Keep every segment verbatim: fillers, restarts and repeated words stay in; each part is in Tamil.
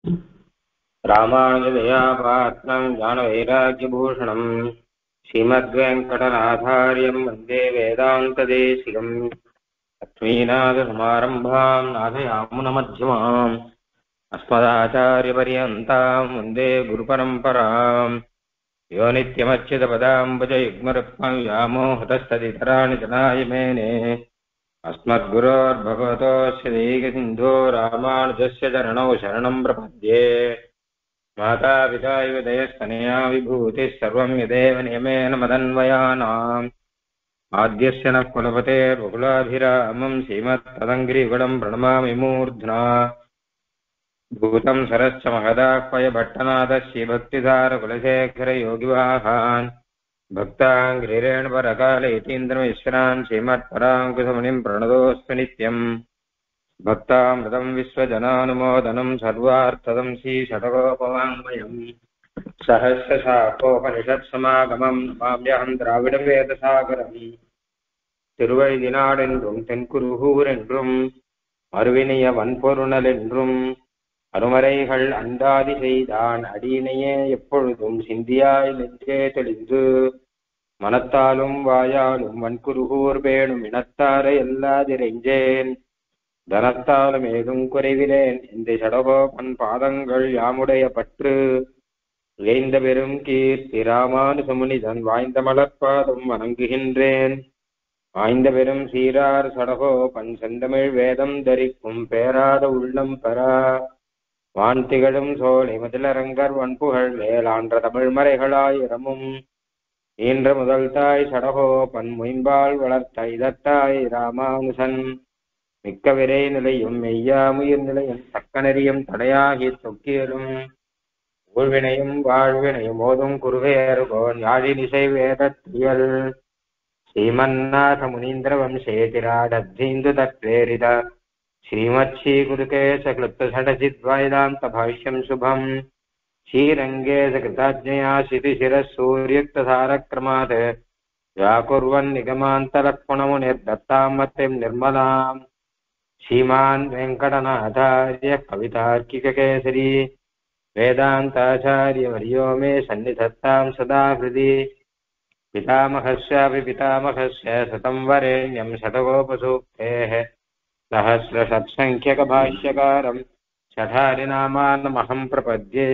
रामानुजदयापात्रं ज्ञानवैराग्यभूषणं श्रीमद्वेङ्कटनाथार्यं वन्दे वेदान्तदेशिकम् लक्ष्मीनाथसमारम्भां नाथयामुनमध्यमाम् अस्मदाचार्यपर्यन्तां वन्दे गुरुपरम्पराम् यो नित्यमच्युतपदाम्बुजयुग्मरुक्मं व्यामोहतस्तदितराणि जनाय मेने अस्मद्गुरोर्भगवतोऽस्य दैकसिन्धो रामानुजस्य चरणौ शरणं प्रपद्ये माता पिता युवदयस्तनया विभूतिः सर्वं यदेव नियमेन मदन्वयानाम् आद्यस्य नः कुलपतेर्वकुलाभिरामं श्रीमत्तदङ्घ्रियुगलं प्रणमामि मूर्ध्ना भूतं सरश्च महदाह्वय भट्टनाथः श्रीभक्तिधारकुलशेखरयोगिवाहान् भक्ताङ्घ्रिरेण परकालयतीन्द्रमिश्रान् श्रीमत्पराङ्कुशमुनिं प्रणतोऽस्मि नित्यम् भक्तामृतं विश्वजनानुमोदनं सर्वार्थदं श्रीषडगोपवाङ्मयम् सहस्रशाखोपनिषत्समागमं नमाम्यहं द्राविडवेदसागरम् திருவழிதினாடென்றும் தென்குருகூர் என்றும் மறுவினிய வன்பொருணல் என்றும் அருமறைகள் அந்தாதி செய்தான் அடியினையே எப்பொழுதும் சிந்தியாய் நெஞ்சே தெளிந்து மனத்தாலும் வாயாலும் வன்குருகூர் பேணும் இனத்தாரை எல்லாதிரைஞ்சேன் தனத்தாலும் ஏதும் குறைவிலேன் இந்த சடகோபன் பாதங்கள் யாமுடைய பற்று இழைந்த பெரும் கீர்த்தி ராமானுசமுனிதன் வாய்ந்த மலர்பாதம் வணங்குகின்றேன். வாய்ந்த பெரும் சீரார் சடகோபன் செந்தமிழ் வேதம் தரிக்கும் பேராத உள்ளம் பெறா வான் திகழும் சோலை முதலரங்கர் வன்புகழ் மேலான்ற தமிழ் மறைகளாயிரமும் ஈன்ற முதல் தாய் சடகோபன் மொயம்பால் வளர்த்த இதத்தாய் ராமானுசன் மிக்க விரை நிலையும் மெய்யாமுயிர் நிலையும் தக்கநெறியும் தடையாகி தொக்கியலும் ஊழ்வினையும் வாழ்வினையும் ஓதும் குருவேறுகோன் யாழினிசை வேதத்தியல் ஸ்ரீமன்னாத முனீந்திர வம்சேதிராடத்தீந்து தத்வேரித ஸ்ரீமத் ஸ்ரீ குருகேச கிளுப்த சடசித்வைதாந்த பாஷ்யம் சுபம் ஸ்ரீரங்கே சகிருதாஜ்ஞயா சிதிசிரः சூர்யுக்தசாரக்ரமாத் व्याकुर्वन् निगमान्तलक्ष्मणमुनिर्दत्तां मतिं निर्मलाम् श्रीमान् वेङ्कटनाथार्य कवितार्किककेसरी वेदान्ताचार्यवर्यो मे सन्निधत्तां सदा हृदि पितामहस्यापि पितामहस्य शतं वरेण्यं शतकोपसूक्तेः सहस्रशत्सङ्ख्यकभाष्यकारं शठारिनामानमहं प्रपद्ये.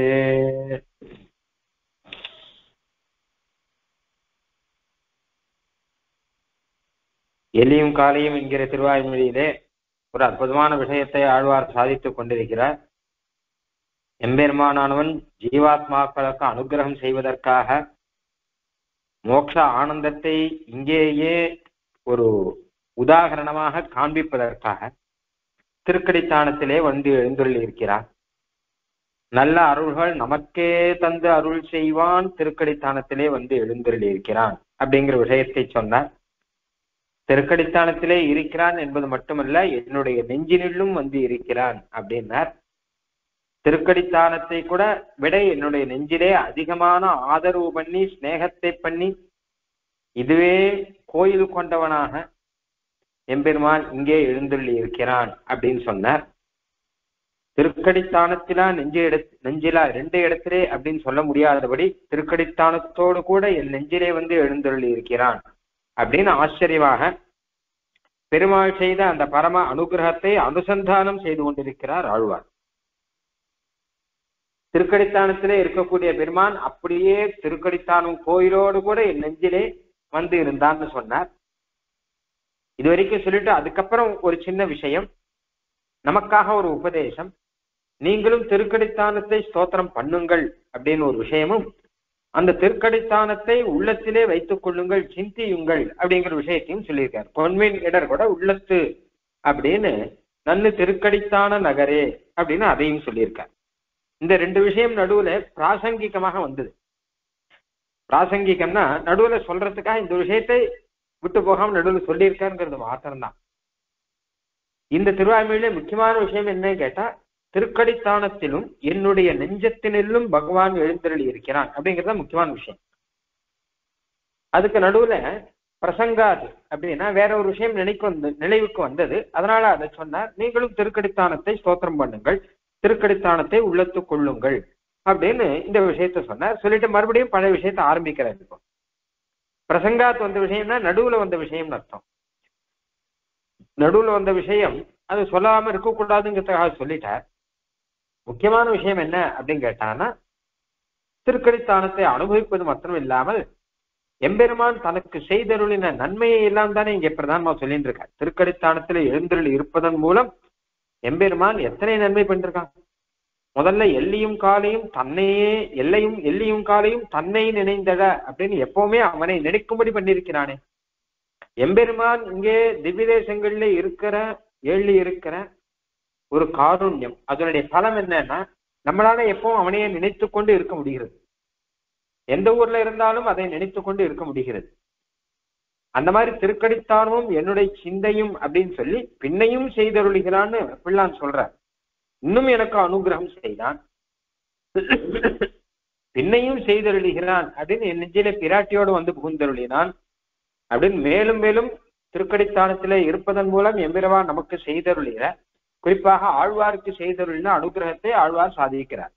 எலியும் காலையும் என்கிற திருவாய்மொழியிலே ஒரு அற்புதமான விஷயத்தை ஆழ்வார் சாதித்துக் கொண்டிருக்கிறார். எம்பெருமானவன் ஜீவாத்மாக்களுக்கு அனுகிரகம் செய்வதற்காக மோட்ச ஆனந்தத்தை இங்கேயே ஒரு உதாகரணமாக காண்பிப்பதற்காக திருக்கடித்தானத்திலே வந்து எழுந்துள்ளி இருக்கிறார். நல்ல அருள்கள் நமக்கே தந்து அருள் செய்வான் திருக்கடித்தானத்திலே வந்து எழுந்துள்ளி இருக்கிறான் அப்படிங்கிற விஷயத்தை சொன்னார். திருக்கடித்தானத்திலே இருக்கிறான் என்பது மட்டுமல்ல, என்னுடைய நெஞ்சினிலும் வந்து இருக்கிறான் அப்படின்னார். திருக்கடித்தானத்தை கூட விட என்னுடைய நெஞ்சிலே அதிகமான ஆதரவு பண்ணி ஸ்நேகத்தை பண்ணி இதுவே கோயில் கொண்டவனாக எம்பெருமான் இங்கே எழுந்துள்ளி இருக்கிறான் அப்படின்னு சொன்னார். திருக்கடித்தானத்திலா நெஞ்சு எடு நெஞ்சிலா ரெண்டு இடத்திலே அப்படின்னு சொல்ல முடியாதபடி திருக்கடித்தானத்தோடு கூட என் நெஞ்சிலே வந்து எழுந்துள்ளி இருக்கிறான் அப்படின்னு ஆச்சரியமாக பெருமாள் செய்த அந்த பரம அனுகிரகத்தை அனுசந்தானம் செய்து கொண்டிருக்கிறார் ஆழ்வார். திருக்கடித்தானத்திலே இருக்கக்கூடிய பெருமான் அப்படியே திருக்கடித்தானம் கோயிலோடு கூட என் நெஞ்சிலே வந்து இருந்தான்னு சொன்னார். இதுவரைக்கும் சொல்லிட்டு அதுக்கப்புறம் ஒரு சின்ன விஷயம், நமக்காக ஒரு உபதேசம், நீங்களும் திருக்கடித்தானத்தை ஸ்தோத்திரம் பண்ணுங்கள் அப்படின்னு ஒரு விஷயமும், அந்த திருக்கடித்தானத்தை உள்ளத்திலே வைத்துக் கொள்ளுங்கள், சிந்தியுங்கள் அப்படிங்கிற விஷயத்தையும் சொல்லியிருக்காரு. பொன்மின் இடர் கூட உள்ளத்து அப்படின்னு நன்னு திருக்கடித்தான நகரே அப்படின்னு அதையும் சொல்லியிருக்கார். இந்த ரெண்டு விஷயம் நடுவுல பிராசங்கிகமாக வந்தது. பிராசங்கிகம்னா நடுவுல சொல்றதுக்காக இந்த விஷயத்தை விட்டு போகாம நடுவில் சொல்லியிருக்காருங்கிறது மாத்திரம்தான். இந்த திருவாய்மொழியில முக்கியமான விஷயம் என்னன்னு கேட்டா, திருக்கடித்தானத்திலும் என்னுடைய நெஞ்சத்தினிலும் பகவான் எழுந்தருளி இருக்கிறான் அப்படிங்கிறத முக்கியமான விஷயம். அதுக்கு நடுவுல பிரசங்காது அப்படின்னா வேற ஒரு விஷயம் நினைக்கு வந்து நினைவுக்கு வந்தது, அதனால அதை சொன்னார். நீங்களும் திருக்கடித்தானத்தை ஸ்தோத்திரம் பண்ணுங்கள், திருக்கடித்தானத்தை உள்ளத்து கொள்ளுங்கள் அப்படின்னு இந்த விஷயத்த சொன்னார். சொல்லிட்டு மறுபடியும் பழைய விஷயத்த ஆரம்பிக்கிறார். இப்போ பிரசங்காத் வந்த விஷயம்னா நடுவுல வந்த விஷயம்னு அர்த்தம். நடுவுல வந்த விஷயம் அது சொல்லாம இருக்கக்கூடாதுங்கிறதுக்காக சொல்லிட்டார். முக்கியமான விஷயம் என்ன அப்படின்னு கேட்டான்னா, திருக்கடித்தானத்தை அனுபவிப்பது மாத்திரம் இல்லாமல் எம்பெருமான் தனக்கு செய்தருளின நன்மையை எல்லாம் தானே இங்கே பிரதானமா சொல்லிட்டு இருக்கார். திருக்கடித்தானத்துல எழுந்தருள் இருப்பதன் மூலம் எம்பெருமான் எத்தனை நன்மை பண்ணிருக்கான். முதல்ல எல்லியும் காலையும் தன்னையே எல்லையும் எல்லியும் காலையும் தன்னை நினைந்தட அப்படின்னு எப்பவுமே அவனை நினைக்கும்படி பண்ணிருக்கிறானே. எம்பெருமான் இங்கே திவ்ய தேசங்கள்ல இருக்கிற எள்ளி இருக்கிற ஒரு காருண்யம், அதனுடைய பலம் என்னன்னா நம்மளால எப்பவும் அவனையே நினைத்து கொண்டு இருக்க முடிகிறது. எந்த ஊர்ல இருந்தாலும் அதை நினைத்து கொண்டு இருக்க முடிகிறது. அந்த மாதிரி திருக்கடித்தானமும் என்னுடைய சிந்தையும் அப்படின்னு சொல்லி பின்னையும் செய்தருளுகிறான்னு பிள்ளான் சொல்றார். இன்னும் எனக்கு அனுகிரகம் செய்தான், பின்னையும் செய்தருளுகிறான் அப்படின்னு என் நெஞ்சிலே பிராட்டியோடு வந்து புகுந்தருளினான் அப்படின்னு மேலும் மேலும் திருக்கடித்தானத்திலே இருப்பதன் மூலம் எம்பெருமான் நமக்கு செய்தருளுகிற, குறிப்பாக ஆழ்வாருக்கு செய்தருளின அனுகிரகத்தை ஆழ்வார் சாதிக்கிறார்.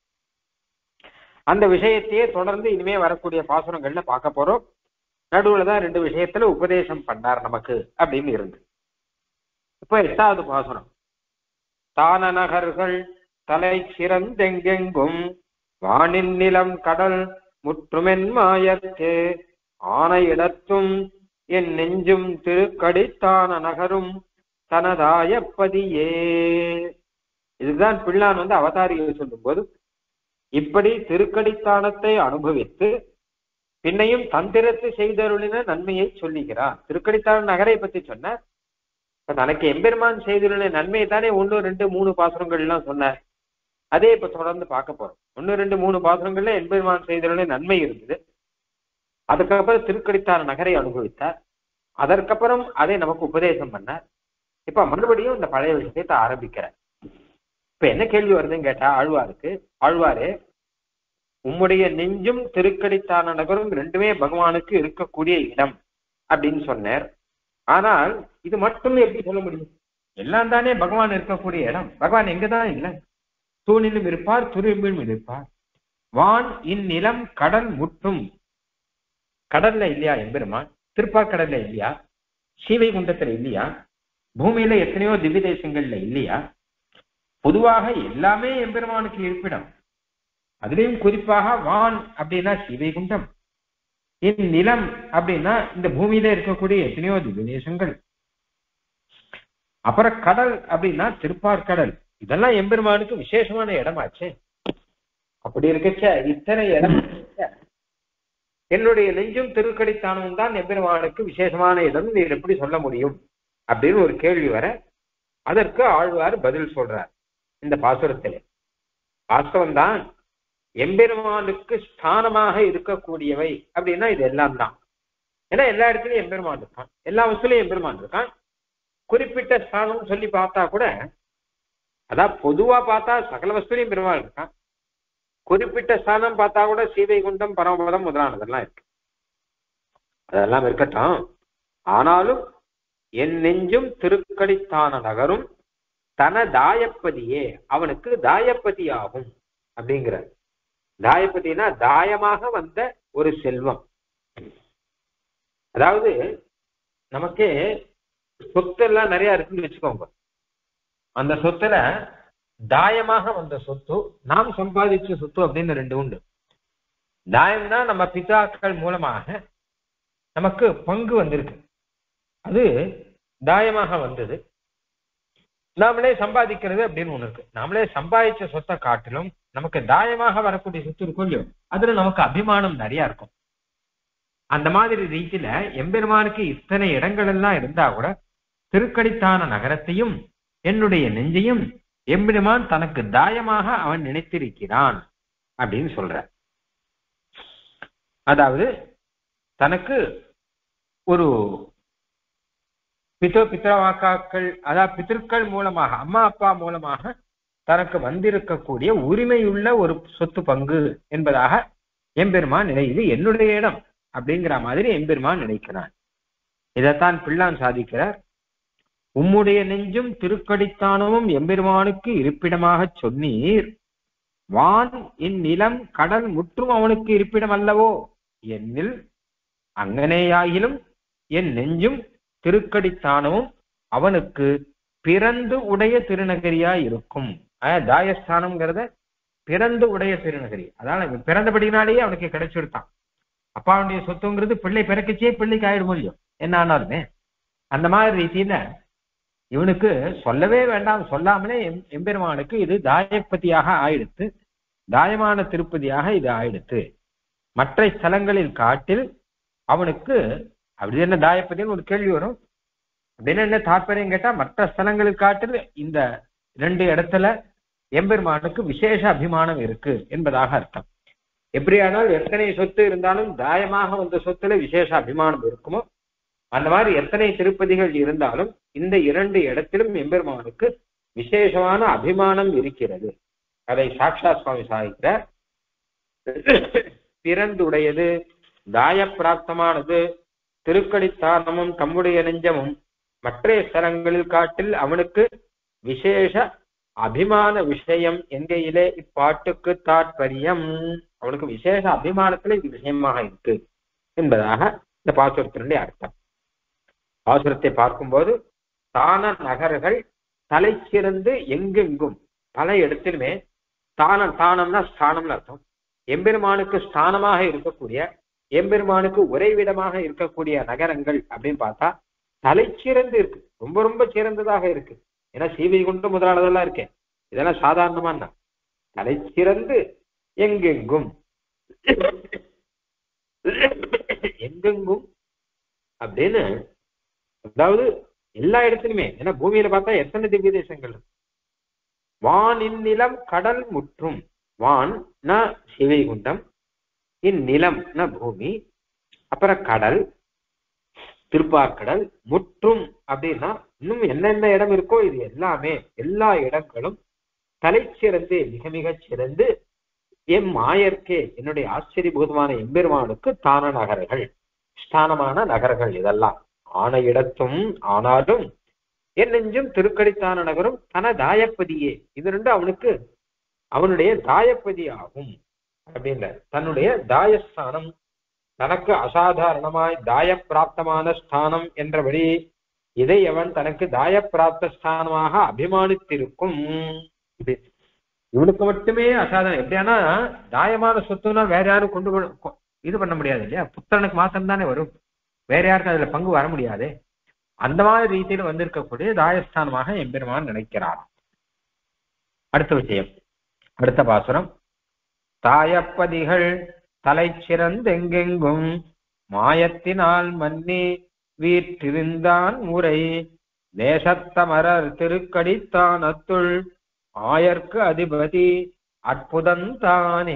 அந்த விஷயத்தையே தொடர்ந்து இனிமே வரக்கூடிய பாசுரங்கள்ல பார்க்க போறோம். நடுவுல தான் ரெண்டு விஷயத்துல உபதேசம் பண்ணார் நமக்கு அப்படின்னு இருந்து. இப்ப எட்டாவது பாசுரம். தான நகர்கள் தலை சிறந்தெங்கெங்கும் வானின் நிலம் கடல் முற்றுமென் மாயத்தே ஆணையிடத்தும் என் நெஞ்சும் திருக்கடித்தான நகரும் தனதாயப்பதியே. இதுதான் பிள்ளான் வந்து அவதாரியை சொல்லும் போது இப்படி திருக்கடித்தானத்தை அனுபவித்து பின்னையும் தந்திரத்து செய்தருளின நன்மையை சொல்லுகிறார். திருக்கடித்தான நகரை பத்தி சொன்னார். தனக்கு எம்பெருமான் செய்துள்ள நன்மையை தானே ஒன்னு ரெண்டு மூணு பாசுரங்கள் எல்லாம் சொன்னார். அதே இப்ப தொடர்ந்து பார்க்க போறோம். ஒன்னு ரெண்டு மூணு பாசுரங்கள்ல எம்பெருமான் செய்துள்ள நன்மை இருந்தது. அதுக்கப்புறம் திருக்கடித்தான நகரை அனுபவித்தார். அதற்கப்புறம் அதை நமக்கு உபதேசம் பண்ணார். இப்ப மறுபடியும் இந்த பழைய விஷயத்தை ஆரம்பிக்கிறார். இப்ப என்ன கேள்வி வருதுன்னு கேட்டா ஆழ்வாருக்கு, ஆழ்வாரே உம்முடைய நெஞ்சும் திருக்கடித்தான நகரும் ரெண்டுமே பகவானுக்கு இருக்கக்கூடிய இடம் அப்படின்னு சொன்னார். ஆனால் இது மட்டும் எப்படி சொல்ல முடியும்? எல்லாம் தானே பகவான் இருக்கக்கூடிய இடம். பகவான் எங்கதான் இல்லை? தூணிலும் இருப்பார், துரும்பிலும் இருப்பார். வான் இந்நிலம் கடல் முற்றும். கடல்ல இல்லையா எம்பெருமான்? திருப்பாக்கடல்ல இல்லையா? ஸ்ரீவைகுண்டத்துல இல்லையா? பூமியில எத்தனையோ திவ்ய தேசங்கள்ல இல்லையா? பொதுவாக எல்லாமே எம்பெருமானுக்கு இருப்பிடம். அதுலயும் குறிப்பாக வான் அப்படின்னா ஸ்ரீவைகுண்டம், இந்நிலம் அப்படின்னா இந்த பூமியில இருக்கக்கூடிய எத்தனையோ திவ்ய தேசங்கள், அப்புறம் கடல் அப்படின்னா திருப்பார்கடல். இதெல்லாம் எம்பெருமானுக்கு விசேஷமான இடமாச்சே. அப்படி இருக்கச்ச இத்தனை இடம் என்னுடைய நெஞ்சும் திருக்கடித்தானமும் தான் எம்பெருமானுக்கு விசேஷமான இடம், நீர் எப்படி சொல்ல முடியும் அப்படின்னு ஒரு கேள்வி வர அதற்கு ஆழ்வார் பதில் சொல்றார் இந்த பாசுரத்திலே. வாஸ்தவம் தான், எம்பெருமானுக்கு ஸ்தானமாக இருக்கக்கூடியவை அப்படின்னா இது எல்லாம் தான். ஏன்னா எல்லா இடத்துலயும் எம்பெருமான் இருக்கான், எல்லா வசூலையும் எம்பெருமான் இருக்கான். குறிப்பிட்ட ஸ்தானம் சொல்லி பார்த்தா கூட, அதான் பொதுவா பார்த்தா சகல வசூலையும் பெருமாள் இருக்கான். குறிப்பிட்ட ஸ்தானம் பார்த்தா கூட சீதைகுண்டம், பரமபதம் முதலானதெல்லாம் இருக்கு. அதெல்லாம் இருக்கட்டும். ஆனாலும் என் நெஞ்சும் திருக்கடித்தான நகரும் தன தாயப்பதியே, அவனுக்கு தாயப்பதி ஆகும் அப்படிங்கிறார். தாயப்பதினா தாயமாக வந்த ஒரு செல்வம். அதாவது நமக்கு சொத்து எல்லாம் நிறைய இருக்குன்னு வச்சுக்கோங்க. அந்த சொத்துல தாயமாக வந்த சொத்து, நாம் சம்பாதிச்ச சொத்து அப்படின்னு ரெண்டு உண்டு. தாயம்னா நம்ம பிதாக்கள் மூலமாக நமக்கு பங்கு வந்திருக்கு, அது தாயமாக வந்தது. நாமளே சம்பாதிக்கிறது அப்படின்னு ஒண்ணு இருக்கு. நாமளே சம்பாதிச்ச சொத்தை காட்டிலும் நமக்கு தாயமாக வரக்கூடிய சொத்து இருக்கும் இல்லையோ, அதுல நமக்கு அபிமானம் நிறைய இருக்கும். அந்த மாதிரி ரீதியில எம்பெருமானுக்கு இத்தனை இடங்கள் எல்லாம் இருந்தா கூட திருக்கடித்தான நகரத்தையும் என்னுடைய நெஞ்சையும் எம்பெருமான் தனக்கு தாயமாக அவன் நினைத்திருக்கிறான் அப்படின்னு சொல்ற. அதாவது தனக்கு ஒரு பிதோ பித்ரவாக்காக்கள், அதாவது பித்திருக்கள் மூலமாக, அம்மா அப்பா மூலமாக தனக்கு வந்திருக்கக்கூடிய உரிமையுள்ள ஒரு சொத்து பங்கு என்பதாக எம்பெருமான் நினை, இது என்னுடைய இடம் அப்படிங்கிற மாதிரி எம்பெருமான் நினைக்கிறான். இதைத்தான் பிள்ளான் சாதிக்கிறார். உம்முடைய நெஞ்சும் திருக்கடித்தானமும் எம்பெருமானுக்கு இருப்பிடமாக சொன்னீர். வான் இந்நிலம் கடல் முற்றும் அவனுக்கு இருப்பிடம் அல்லவோ என்னில் அங்கனேயாகிலும் என் நெஞ்சும் திருக்கடித்தானமும் அவனுக்கு பிறந்து உடைய திருநகரியா இருக்கும். தாயஸ்தானம்ங்கிறத பிறந்து உடைய திருநகரி, அதாவது பிறந்தபடினாலேயே அவனுக்கு கிடைச்சிருத்தான். அப்பாவுடைய சொத்துங்கிறது பிள்ளை பிறக்கச்சே பிள்ளைக்கு ஆயிடும் இல்லையோ என்ன ஆனாலுமே. அந்த மாதிரி ரீதியில இவனுக்கு சொல்லவே வேண்டாம், சொல்லாமலே எம் எம்பெருமானுக்கு இது தாயப்பதியாக ஆயிடுத்து, தாயமான திருப்பதியாக இது ஆயிடுத்து. மற்ற ஸ்தலங்களில் காட்டில் அவனுக்கு அப்படி என்ன தாயப்பதின்னு ஒரு கேள்வி வரும். அப்படின்னு என்ன தாற்பயம் கேட்டா, மற்ற ஸ்தலங்களில் காட்டில் இந்த ரெண்டு இடத்துல எம்பெருமானுக்கு விசேஷ அபிமானம் இருக்கு என்பதாக அர்த்தம். எப்படியானால் எத்தனை சொத்து இருந்தாலும் தாயமாக வந்த சொத்துல விசேஷ அபிமானம் இருக்குமோ அந்த மாதிரி எத்தனை திருப்பதிகள் இருந்தாலும் இந்த இரண்டு இடத்திலும் எம்பெருமானுக்கு விசேஷமான அபிமானம் இருக்கிறது. அதை சாக்ஷாத் சுவாமி சாதிக்கிறார். பிறந்துடையது, தாய பிராப்தமானது, திருக்கடித்தானமும் தம்முடைய நெஞ்சமும் மற்ற ஸ்தலங்களில் காட்டில் அவனுக்கு விசேஷ அபிமான விஷயம் என்கையிலே இப்பாட்டுக்கு தாற்பயம். அவனுக்கு விசேஷ அபிமானத்துல இது விஷயமாக இருக்கு என்பதாக இந்த பாசுரத்தினுடைய அர்த்தம். பாசுரத்தை பார்க்கும்போது தான நகர்கள் தலை சிறந்து எங்கெங்கும் பல இடத்திலுமே தான தானம்னா ஸ்தானம்னு அர்த்தம். எம்பெருமானுக்கு ஸ்தானமாக இருக்கக்கூடிய, எம்பெருமானுக்கு உறைவிடமாக இருக்கக்கூடிய நகரங்கள் அப்படின்னு பார்த்தா தலை சிறந்து இருக்கு, ரொம்ப ரொம்ப சிறந்ததாக இருக்கு. ஏன்னா ஸ்ரீவைகுண்டம் முதலானதெல்லாம் இருக்கேன், இதெல்லாம் சாதாரணமான தலை சிறந்து எங்கெங்கும் எங்கெங்கும் அப்படின்னு, அதாவது எல்லா இடத்துலையுமே. ஏன்னா பூமியில பார்த்தா எத்தனை திவ்ய தேசங்கள். வான் இந்நிலம் கடல் முற்றும், வான் ந சிவைகுண்டம், இந்நிலம் ந பூமி, அப்புறம் கடல் திருப்பார்கடல், முற்றும் அப்படின்னா இன்னும் என்னென்ன இடம் இருக்கோ இது எல்லாமே, எல்லா இடங்களும் தலை சிறந்து மிக மிக சிறந்து எம் மாயர்க்கே என்னுடைய ஆச்சரியபூதமான எம்பெருமானுக்கு தான நகர்கள், ஸ்தானமான நகர்கள் இதெல்லாம். ஆன இடத்தும் ஆனாலும் என் நெஞ்சும் திருக்கடித்தான நகரும் தன தாயப்பதியே, இது ரெண்டு அவனுக்கு அவனுடைய தாயப்பதி ஆகும் அப்படின்ற தன்னுடைய தாயஸ்தானம், தனக்கு அசாதாரணமாய் தாய பிராப்தமான ஸ்தானம் என்றபடி இதை அவன் தனக்கு தாய பிராப்த ஸ்தானமாக அபிமானித்திருக்கும். இது இவனுக்கு மட்டுமே அசாதாரணம். எப்படியானா தாயமான சொத்துனா வேற யாரும் கொண்டு இது பண்ண முடியாது இல்லையா, புத்திரனுக்கு மாத்திரம் தானே வரும், வேற யாருக்கும் அதுல பங்கு வர முடியாது. அந்த மாதிரி ரீதியில வந்திருக்கக்கூடிய தாயஸ்தானமாக எம்பெருமான் நினைக்கிறார். அடுத்த விஷயம், அடுத்த பாசுரம். தாயப்பதிகள் தலை சிறந்தெங்கெங்கும் மாயத்தினால் மன்னி வீற்றிருந்தான் முறை தேசத்தமரர் திருக்கடித்தானத்துள் ஆயர்க்கு அதிபதி அற்புதந்தானே.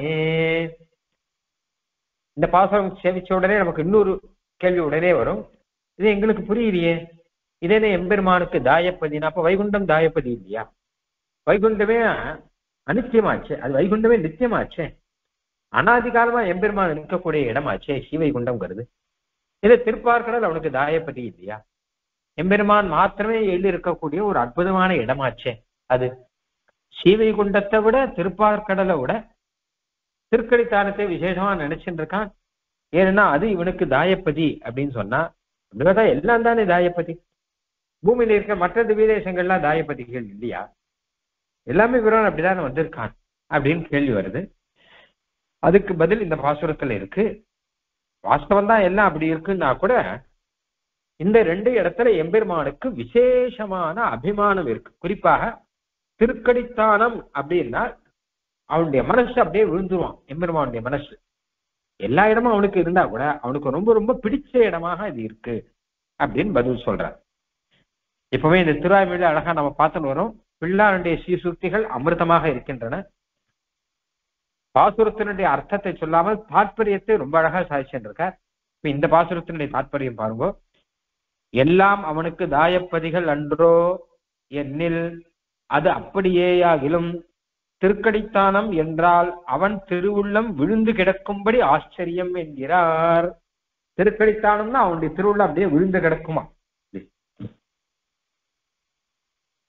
இந்த பாசுரம் சேவிச்ச உடனே நமக்கு இன்னொரு கேள்வி உடனே வரும். இது எங்களுக்கு புரியலையே, இதே எம்பெருமானுக்கு தாயப்பதினா அப்ப வைகுண்டம் தாயப்பதி இல்லையா? வைகுண்டமே அனித்தியமாச்சே, அது வைகுண்டமே நித்தியமாச்சே, அனாதிகாலமா எம்பெருமான் நிற்கக்கூடிய இடமாச்சே ஸ்ரீவைகுண்டம்ங்கிறது. இதை திருப்பார்கடல் அவனுக்கு தாயப்பதி இல்லையா? எம்பெருமான் மாத்திரமே எழுதி இருக்கக்கூடிய ஒரு அற்புதமான இடமாச்சே அது. ஸ்ரீவைகுண்டத்தை விட திருப்பார்கடலை விட திருக்கடித்தானத்தை விசேஷமா நினைச்சுட்டு இருக்கான். ஏன்னா அது இவனுக்கு தாயப்பதி அப்படின்னு சொன்னா அப்படிதான் எல்லாம் தானே தாயப்பதி. பூமியில இருக்க மற்ற திவ்யதேசங்கள்லாம் தாயப்பதிகள் இல்லையா? எல்லாமே இவரான் அப்படிதானே வந்திருக்கான் அப்படின்னு கேள்வி வருது. அதுக்கு பதில் இந்த பாசுரத்துல இருக்கு. வாஸ்தவம் தான் எல்லாம் அப்படி இருக்குன்னா கூட இந்த ரெண்டு இடத்துல எம்பெருமானுக்கு விசேஷமான அபிமானம் இருக்கு. குறிப்பாக திருக்கடித்தானம் அப்படின்னா அவனுடைய மனசு அப்படியே விழுந்துருவான். எம்பெருமானுடைய மனசு எல்லா இடமும் அவனுக்கு இருந்தா கூட அவனுக்கு ரொம்ப ரொம்ப பிடிச்ச இடமாக இது இருக்கு அப்படின்னு பதில் சொல்றார். இப்பவே இந்த திருவாய்மொழியில அழகா நம்ம பார்த்துன்னு வரோம். பிள்ளாருடைய சீசுக்திகள் அமிர்தமாக இருக்கின்றன. பாசுரத்தினுடைய அர்த்தத்தை சொல்லாமல் தாற்பயத்தை ரொம்ப அழகா சாதிச்சுருக்கார். இப்ப இந்த பாசுரத்தினுடைய தாற்பயம் பாருங்க. எல்லாம் அவனுக்கு தாயப்பதிகள் அன்றோ என்னில் அது அப்படியேயாகிலும் திருக்கடித்தானம் என்றால் அவன் திருவுள்ளம் விழுந்து கிடக்கும்படி ஆச்சரியம் என்கிறார். திருக்கடித்தானம்னா அவனுடைய திருவுள்ளம் அப்படியே விழுந்து கிடக்குமா?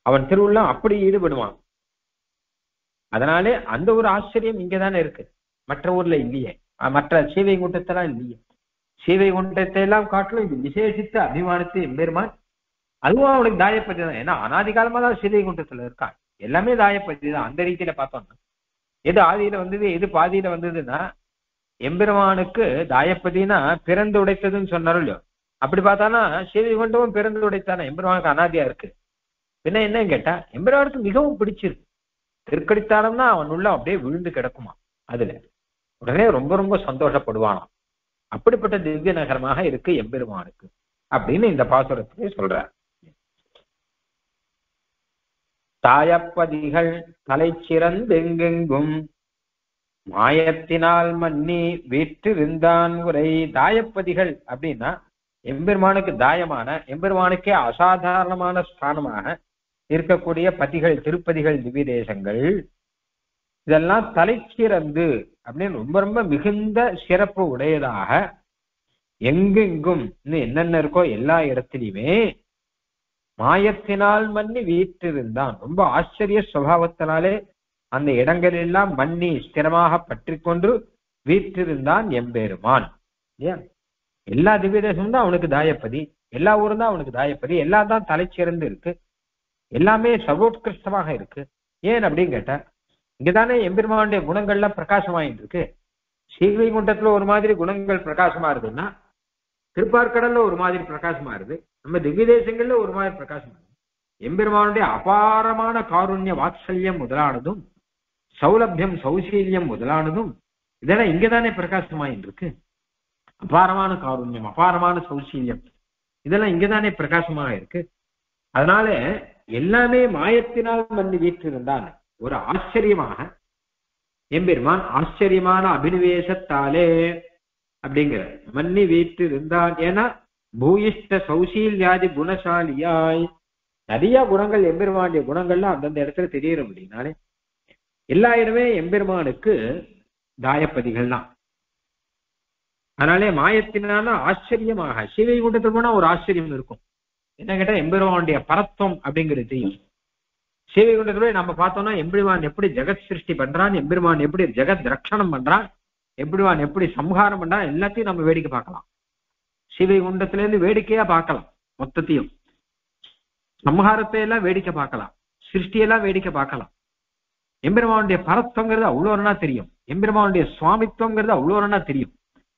அவன் திருவுள்ளம் அப்படி ஈடுபடுவான். அதனாலே அந்த ஒரு ஆச்சரியம் இங்கதானே இருக்கு, மற்ற ஊர்ல இல்லையே, மற்ற சீவைகுண்டத்தெல்லாம் இல்லையே. சீவைகுண்டத்தை எல்லாம் காட்டிலும் இது விசேஷித்த அபிமானத்தை எம்பெருமான். அதுவும் அவனுக்கு தாயப்பதி தான். ஏன்னா அனாதி காலமா தான் சீவைகுண்டத்துல இருக்கான். எல்லாமே தாயப்பதி தான். அந்த ரீதியில பார்த்தோம்னா எது ஆதியில வந்தது எது பாதியில வந்ததுன்னா, எம்பெருமானுக்கு தாயப்பதினா பிறந்து உடைத்ததுன்னு சொன்னாரோ இல்லையோ, அப்படி பார்த்தானா சீவைகுண்டமும் பிறந்து உடைத்தானே எம்பெருமானுக்கு அனாதியா இருக்கு. பின்ன என்னன்னு கேட்டா, எம்பெருமானுக்கு மிகவும் பிடிச்சிருக்கு. திருக்கடித்தானம்னா அவன் உள்ள அப்படியே விழுந்து கிடக்குமா, அதுல உடனே ரொம்ப ரொம்ப சந்தோஷப்படுவானாம். அப்படிப்பட்ட திவ்ய நகரமாக இருக்கு எம்பெருமானுக்கு அப்படின்னு இந்த பாசுரத்திலே சொல்றார். தாயப்பதிகள் தலை சிறந்தெங்கெங்கும் மாயத்தினால் மன்னி வீற்றிருந்தான் உரை. தாயப்பதிகள் அப்படின்னா எம்பெருமானுக்கு தாயமான, எம்பெருமானுக்கே அசாதாரணமான ஸ்தானமாக இருக்கக்கூடிய பதிகள், திருப்பதிகள், திவ்ய தேசங்கள், இதெல்லாம் தலை சிறந்து அப்படின்னு ரொம்ப ரொம்ப மிகுந்த சிறப்பு உடையதாக எங்கெங்கும் இன்னும் என்னென்ன இருக்கோ எல்லா இடத்திலுமே மாயத்தினால் மன்னி வீற்றிருந்தான். ரொம்ப ஆச்சரிய சுபாவத்தினாலே அந்த இடங்களெல்லாம் மன்னி ஸ்திரமாக பற்றி கொண்டு வீற்றிருந்தான் எம்பெருமான். ஏன் எல்லா திவ்ய தேசமும் தான் அவனுக்கு தாயப்பதி, எல்லா ஊரும் தான் அவனுக்கு தாயப்பதி, எல்லாம் தான் தலை சிறந்து இருக்கு, எல்லாமே சர்வோத்கிருஷ்டமாக இருக்கு. ஏன் அப்படின்னு கேட்டா, இங்கதானே எம்பெருமானுடைய குணங்கள்லாம் பிரகாசமாயிட்டு இருக்கு. ஸ்ரீவைகுண்டத்துல ஒரு மாதிரி குணங்கள் பிரகாசமா இருக்குன்னா, திருப்பார்கடல்ல ஒரு மாதிரி பிரகாசமா இருக்கு, நம்ம திவ்ய தேசங்கள்ல ஒரு மாதிரி பிரகாசமா இருக்கு. எம்பெருமானுடைய அபாரமான காருண்ய வாத்சல்யம் முதலானதும் சௌலபியம் சௌசீல்யம் முதலானதும் இதெல்லாம் இங்கதானே பிரகாசமாயிட்டு இருக்கு. அபாரமான காருண்யம், அபாரமான சௌசீல்யம் இதெல்லாம் இங்கதானே பிரகாசமாக இருக்கு. அதனால எல்லாமே மாயத்தினால் மன்னி வீற்றிருந்தான். ஒரு ஆச்சரியமாக எம்பெருமான் ஆச்சரியமான அபினிவேசத்தாலே அப்படிங்கிற மன்னி வீற்றிருந்தான். ஏன்னா பூயிஷ்ட சௌசீல்யாதி குணசாலியாய் நிறைய குணங்கள் எம்பெருமானுடைய குணங்கள்லாம் அந்தந்த இடத்துல தெரியற அப்படின்னாலே எல்லா இடமே எம்பெருமானுக்கு தாயப்பதிகள் தான். அதனாலே மாயத்தினால ஆச்சரியமாக சீவைகுண்டத்துக்கு போனா ஒரு ஆச்சரியம் இருக்கும். என்ன கேட்டா எம்பெருமானுடைய பரத்துவம் அப்படிங்கிறது தெரியும். சீவைகுண்டத்துல நம்ம பார்த்தோம்னா எம்பெருமான் எப்படி ஜெகத் சிருஷ்டி பண்றான், எம்பெருமான் எப்படி ஜெகத் ரட்சணம் பண்றான், எம்பெருமான் எப்படி சம்ஹாரம் பண்றான், எல்லாத்தையும் நம்ம வேடிக்கை பார்க்கலாம். சீவைகுண்டத்துல இருந்து வேடிக்கையா பார்க்கலாம், மொத்தத்தையும் சம்ஹாரத்தை எல்லாம் வேடிக்கை பார்க்கலாம், சிருஷ்டியெல்லாம் வேடிக்கை பார்க்கலாம். எம்பெருமானுடைய பரத்துவங்கிறது அவ்வளோனா தெரியும், எம்பெருமானுடைய சுவாமித்துவங்கிறது அவ்வளோனா தெரியும்.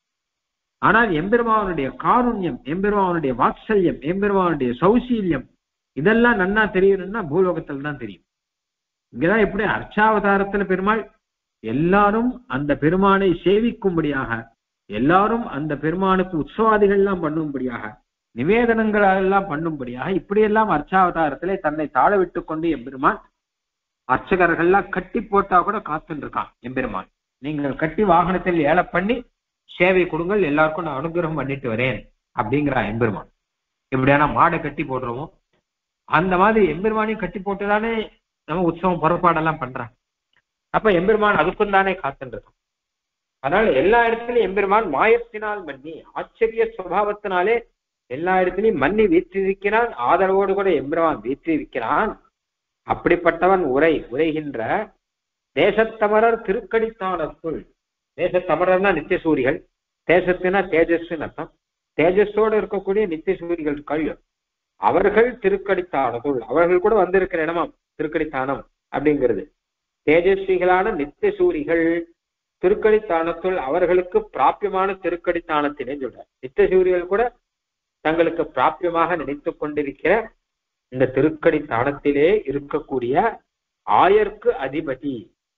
ஆனால் எம்பெருமானுடைய காருண்யம், எம்பெருமானுடைய வாத்சல்யம், எம்பெருமானுடைய சௌசீல்யம் இதெல்லாம் நன்னா தெரியணும்னா பூலோகத்துல தான் தெரியும். இங்கதான் எப்படி அர்ச்சாவதாரத்துல பெருமாள் எல்லாரும் அந்த பெருமானை சேவிக்கும்படியாக, எல்லாரும் அந்த பெருமானுக்கு உற்சவாதிகள்லாம் பண்ணும்படியாக, நிவேதனங்கள் எல்லாம் பண்ணும்படியாக, இப்படியெல்லாம் அர்ச்சாவதாரத்திலே தன்னை தாழ விட்டு கொண்டு எம்பெருமான் அர்ச்சகர்கள்லாம் கட்டி போட்டா கூட காத்துன்னு இருக்கான். எம்பெருமான் நீங்கள் கட்டி வாகனத்தில் ஏல பண்ணி சேவை கொடுங்கள், எல்லாருக்கும் நான் அனுகிரகம் பண்ணிட்டு வரேன் அப்படிங்கிறான் எம்பெருமான். எப்படியானா மாடை கட்டி போடுறோமோ அந்த மாதிரி எம்பெருமானையும் கட்டி போட்டுதானே நம்ம உற்சவம் புறப்பாடெல்லாம் பண்றான். அப்ப எம்பெருமான் அதுக்கும் தானே காத்துன்றான். அதனால எல்லா இடத்துலயும் எம்பெருமான் மாயத்தினால் மன்னி ஆச்சரிய சுபாவத்தினாலே எல்லா இடத்துலையும் மன்னி வீற்றிருக்கிறான். ஆதரவோடு கூட எம்பெருமான் வீற்றிருக்கிறான். அப்படிப்பட்டவன் உரை உரைகின்ற தேசத்தமரர் திருக்கடித்தானத்துள். தேசத்தமரர்னா நித்தியசூரிகள், தேசத்தினா தேஜஸ்ன்னு அர்த்தம். தேஜஸோடு இருக்கக்கூடிய நித்தியசூரிகள் கல் அவர்கள் திருக்கடித்தானத்துள், அவர்கள் கூட வந்திருக்கிற இடமாம் திருக்கடித்தானம் அப்படிங்கிறது. தேஜஸ்விகளான நித்தியசூரிகள் திருக்கடித்தானத்துள் அவர்களுக்கு பிராபியமான திருக்கடித்தானத்தினே சொல்ற. நித்தியசூரிகள் கூட தங்களுக்கு பிராபியமாக நினைத்து கொண்டிருக்கிற இந்த திருக்கடித்தானத்திலே இருக்கக்கூடிய ஆயர்க்கு அதிபதி.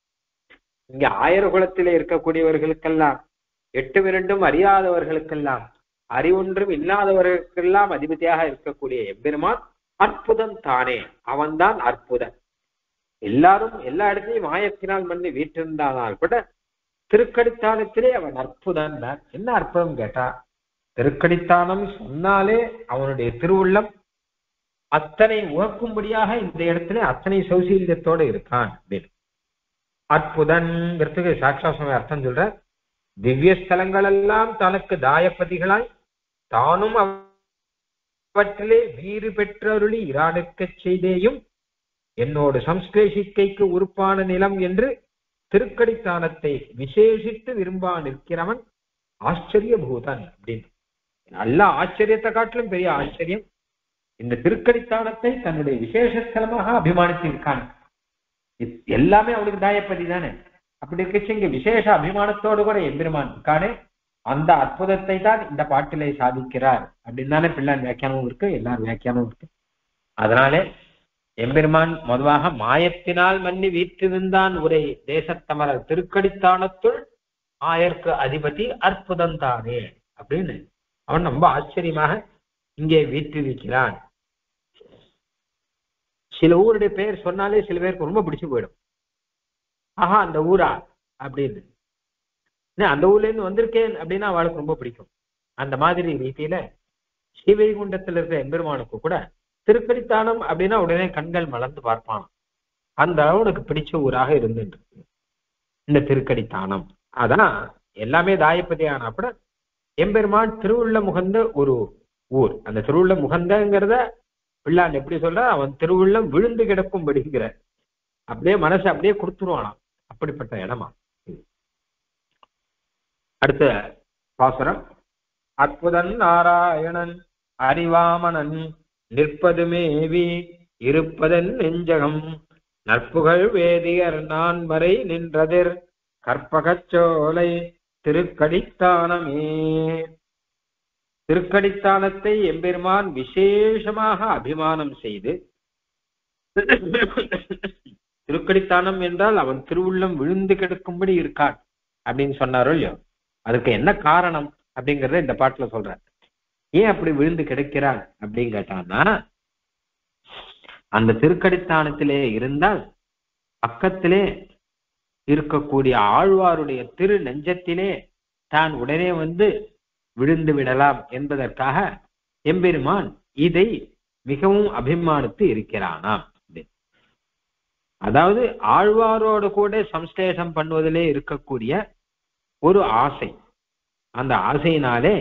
இங்க ஆயர் குலத்திலே இருக்கக்கூடியவர்களுக்கெல்லாம், எட்டு விரண்டும் அறியாதவர்களுக்கெல்லாம், அறிவொன்றும் இல்லாதவர்களுக்கெல்லாம் அதிபதியாக இருக்கக்கூடிய எம்பெருமான் அற்புதம் தானே, அவன்தான் அற்புதன். எல்லாரும் எல்லா இடத்துலையும் மாயத்தினால் மண்ணி வீற்றிருந்தானால் கூட திருக்கடித்தானத்திலே அவன் அற்புதன். என்ன அற்புதம் கேட்டா, திருக்கடித்தானம் சொன்னாலே அவனுடைய திருவுள்ளம் அத்தனை உகக்கும்படியாக இந்த இடத்துல அத்தனை சௌசீல்யத்தோடு இருக்கான் அப்படின்னு. அற்புதன்கிறதுக்கு சாட்சாசமய அர்த்தம் சொல்ற. திவ்ய ஸ்தலங்கள் எல்லாம் தனக்கு தாயப்பதிகளாய் தானும் அவற்றிலே வீறு பெற்றருளி இராடுக்க செய்தேயும் என்னோடு சம்ஸ்லேஷிக்கைக்கு உறுப்பான நிலம் என்று திருக்கடித்தானத்தை விசேஷித்து விரும்பா நிற்கிறவன் ஆச்சரிய பூதன் அப்படின்னு. நல்ல ஆச்சரியத்தை காட்டிலும் பெரிய ஆச்சரியம் இந்த திருக்கடித்தானத்தை தன்னுடைய விசேஷஸ்தலமாக அபிமானித்து இருக்கான். எல்லாமே அவனுக்கு தாயப்பதி தானே. அப்படி இருக்கச்சு இங்க விசேஷ அபிமானத்தோடு கூட எம்பெருமான் இருக்கானே, அந்த அற்புதத்தை தான் இந்த பாட்டிலே சாதிக்கிறார் அப்படின்னு தானே பிள்ளான் வியாக்கியானமும் இருக்கு, எல்லாரும் வியாக்கியானமும் இருக்கு. அதனாலே எம்பெருமான் பொதுவாக மாயத்தினால் மன்னி வீற்றிருந்தான் உரை தேசத்தமரர் திருக்கடித்தானத்துள் ஆயர்க்கு அதிபதி அற்புதம் தானே அப்படின்னு அவன் ரொம்ப ஆச்சரியமாக இங்கே வீற்றிருக்கிறான். சில ஊருடைய பெயர் சொன்னாலே சில பேருக்கு ரொம்ப பிடிச்சு போயிடும். ஆஹா அந்த ஊரா அப்படின்னு, அந்த ஊர்ல இருந்து வந்திருக்கேன் அப்படின்னா அவளுக்கு ரொம்ப பிடிக்கும். அந்த மாதிரி ரீதியில ஸ்ரீவைகுண்டத்தில் இருக்கிற எம்பெருமானுக்கு கூட திருக்கடித்தானம் அப்படின்னா உடனே கண்கள் மலர்ந்து பார்ப்பான். அந்த அவனுக்கு பிடிச்ச ஊராக இருந்துட்டு இந்த திருக்கடித்தானம். அதான் எல்லாமே தாயப்பதியான கூட எம்பெருமான் திருவுள்ள முகந்த ஒரு ஊர். அந்த திருவுள்ள முகந்தங்கிறத பிள்ளான் எப்படி சொல்ற, அவன் திருவுள்ளம் விழுந்து கிடக்கும் படுகிற அப்படியே மனசு அப்படியே கொடுத்துருவானாம், அப்படிப்பட்ட இடமா. அடுத்த பாசுரம். அற்புதன் நாராயணன் அறிவாமனன் நிற்பது மேவி இருப்பதன் நெஞ்சகம் நற்புகழ் வேதியர் நான் வரை நின்றதிர் கற்பகச்சோலை திருக்கடித்தானமே. திருக்கடித்தானத்தை எம்பெருமான் விசேஷமாக அபிமானம் செய்து, திருக்கடித்தானம் என்றால் அவன் திருவுள்ளம் விழுந்து கிடக்கும்படி இருக்கான் அப்படின்னு சொன்னாரோ இல்லையோ, அதுக்கு என்ன காரணம் அப்படிங்கறத இந்த பாட்டுல சொல்ற. ஏன் அப்படி விழுந்து கிடக்கிறான் அப்படின்னு கேட்டான்னா, அந்த திருக்கடித்தானத்திலே இருந்தால் பக்கத்திலே இருக்கக்கூடிய ஆழ்வாருடைய திரு நெஞ்சத்திலே தான் உடனே வந்து விழுந்து விடலாம் என்பதற்காக எம்பெருமான் இதை மிகவும் அபிமானித்து இருக்கிறானாம். அதாவது ஆழ்வாரோடு கூட சம்ஸ்லேஷம் பண்ணுவதிலே இருக்கக்கூடிய ஒரு ஆசை, அந்த ஆசையினாலே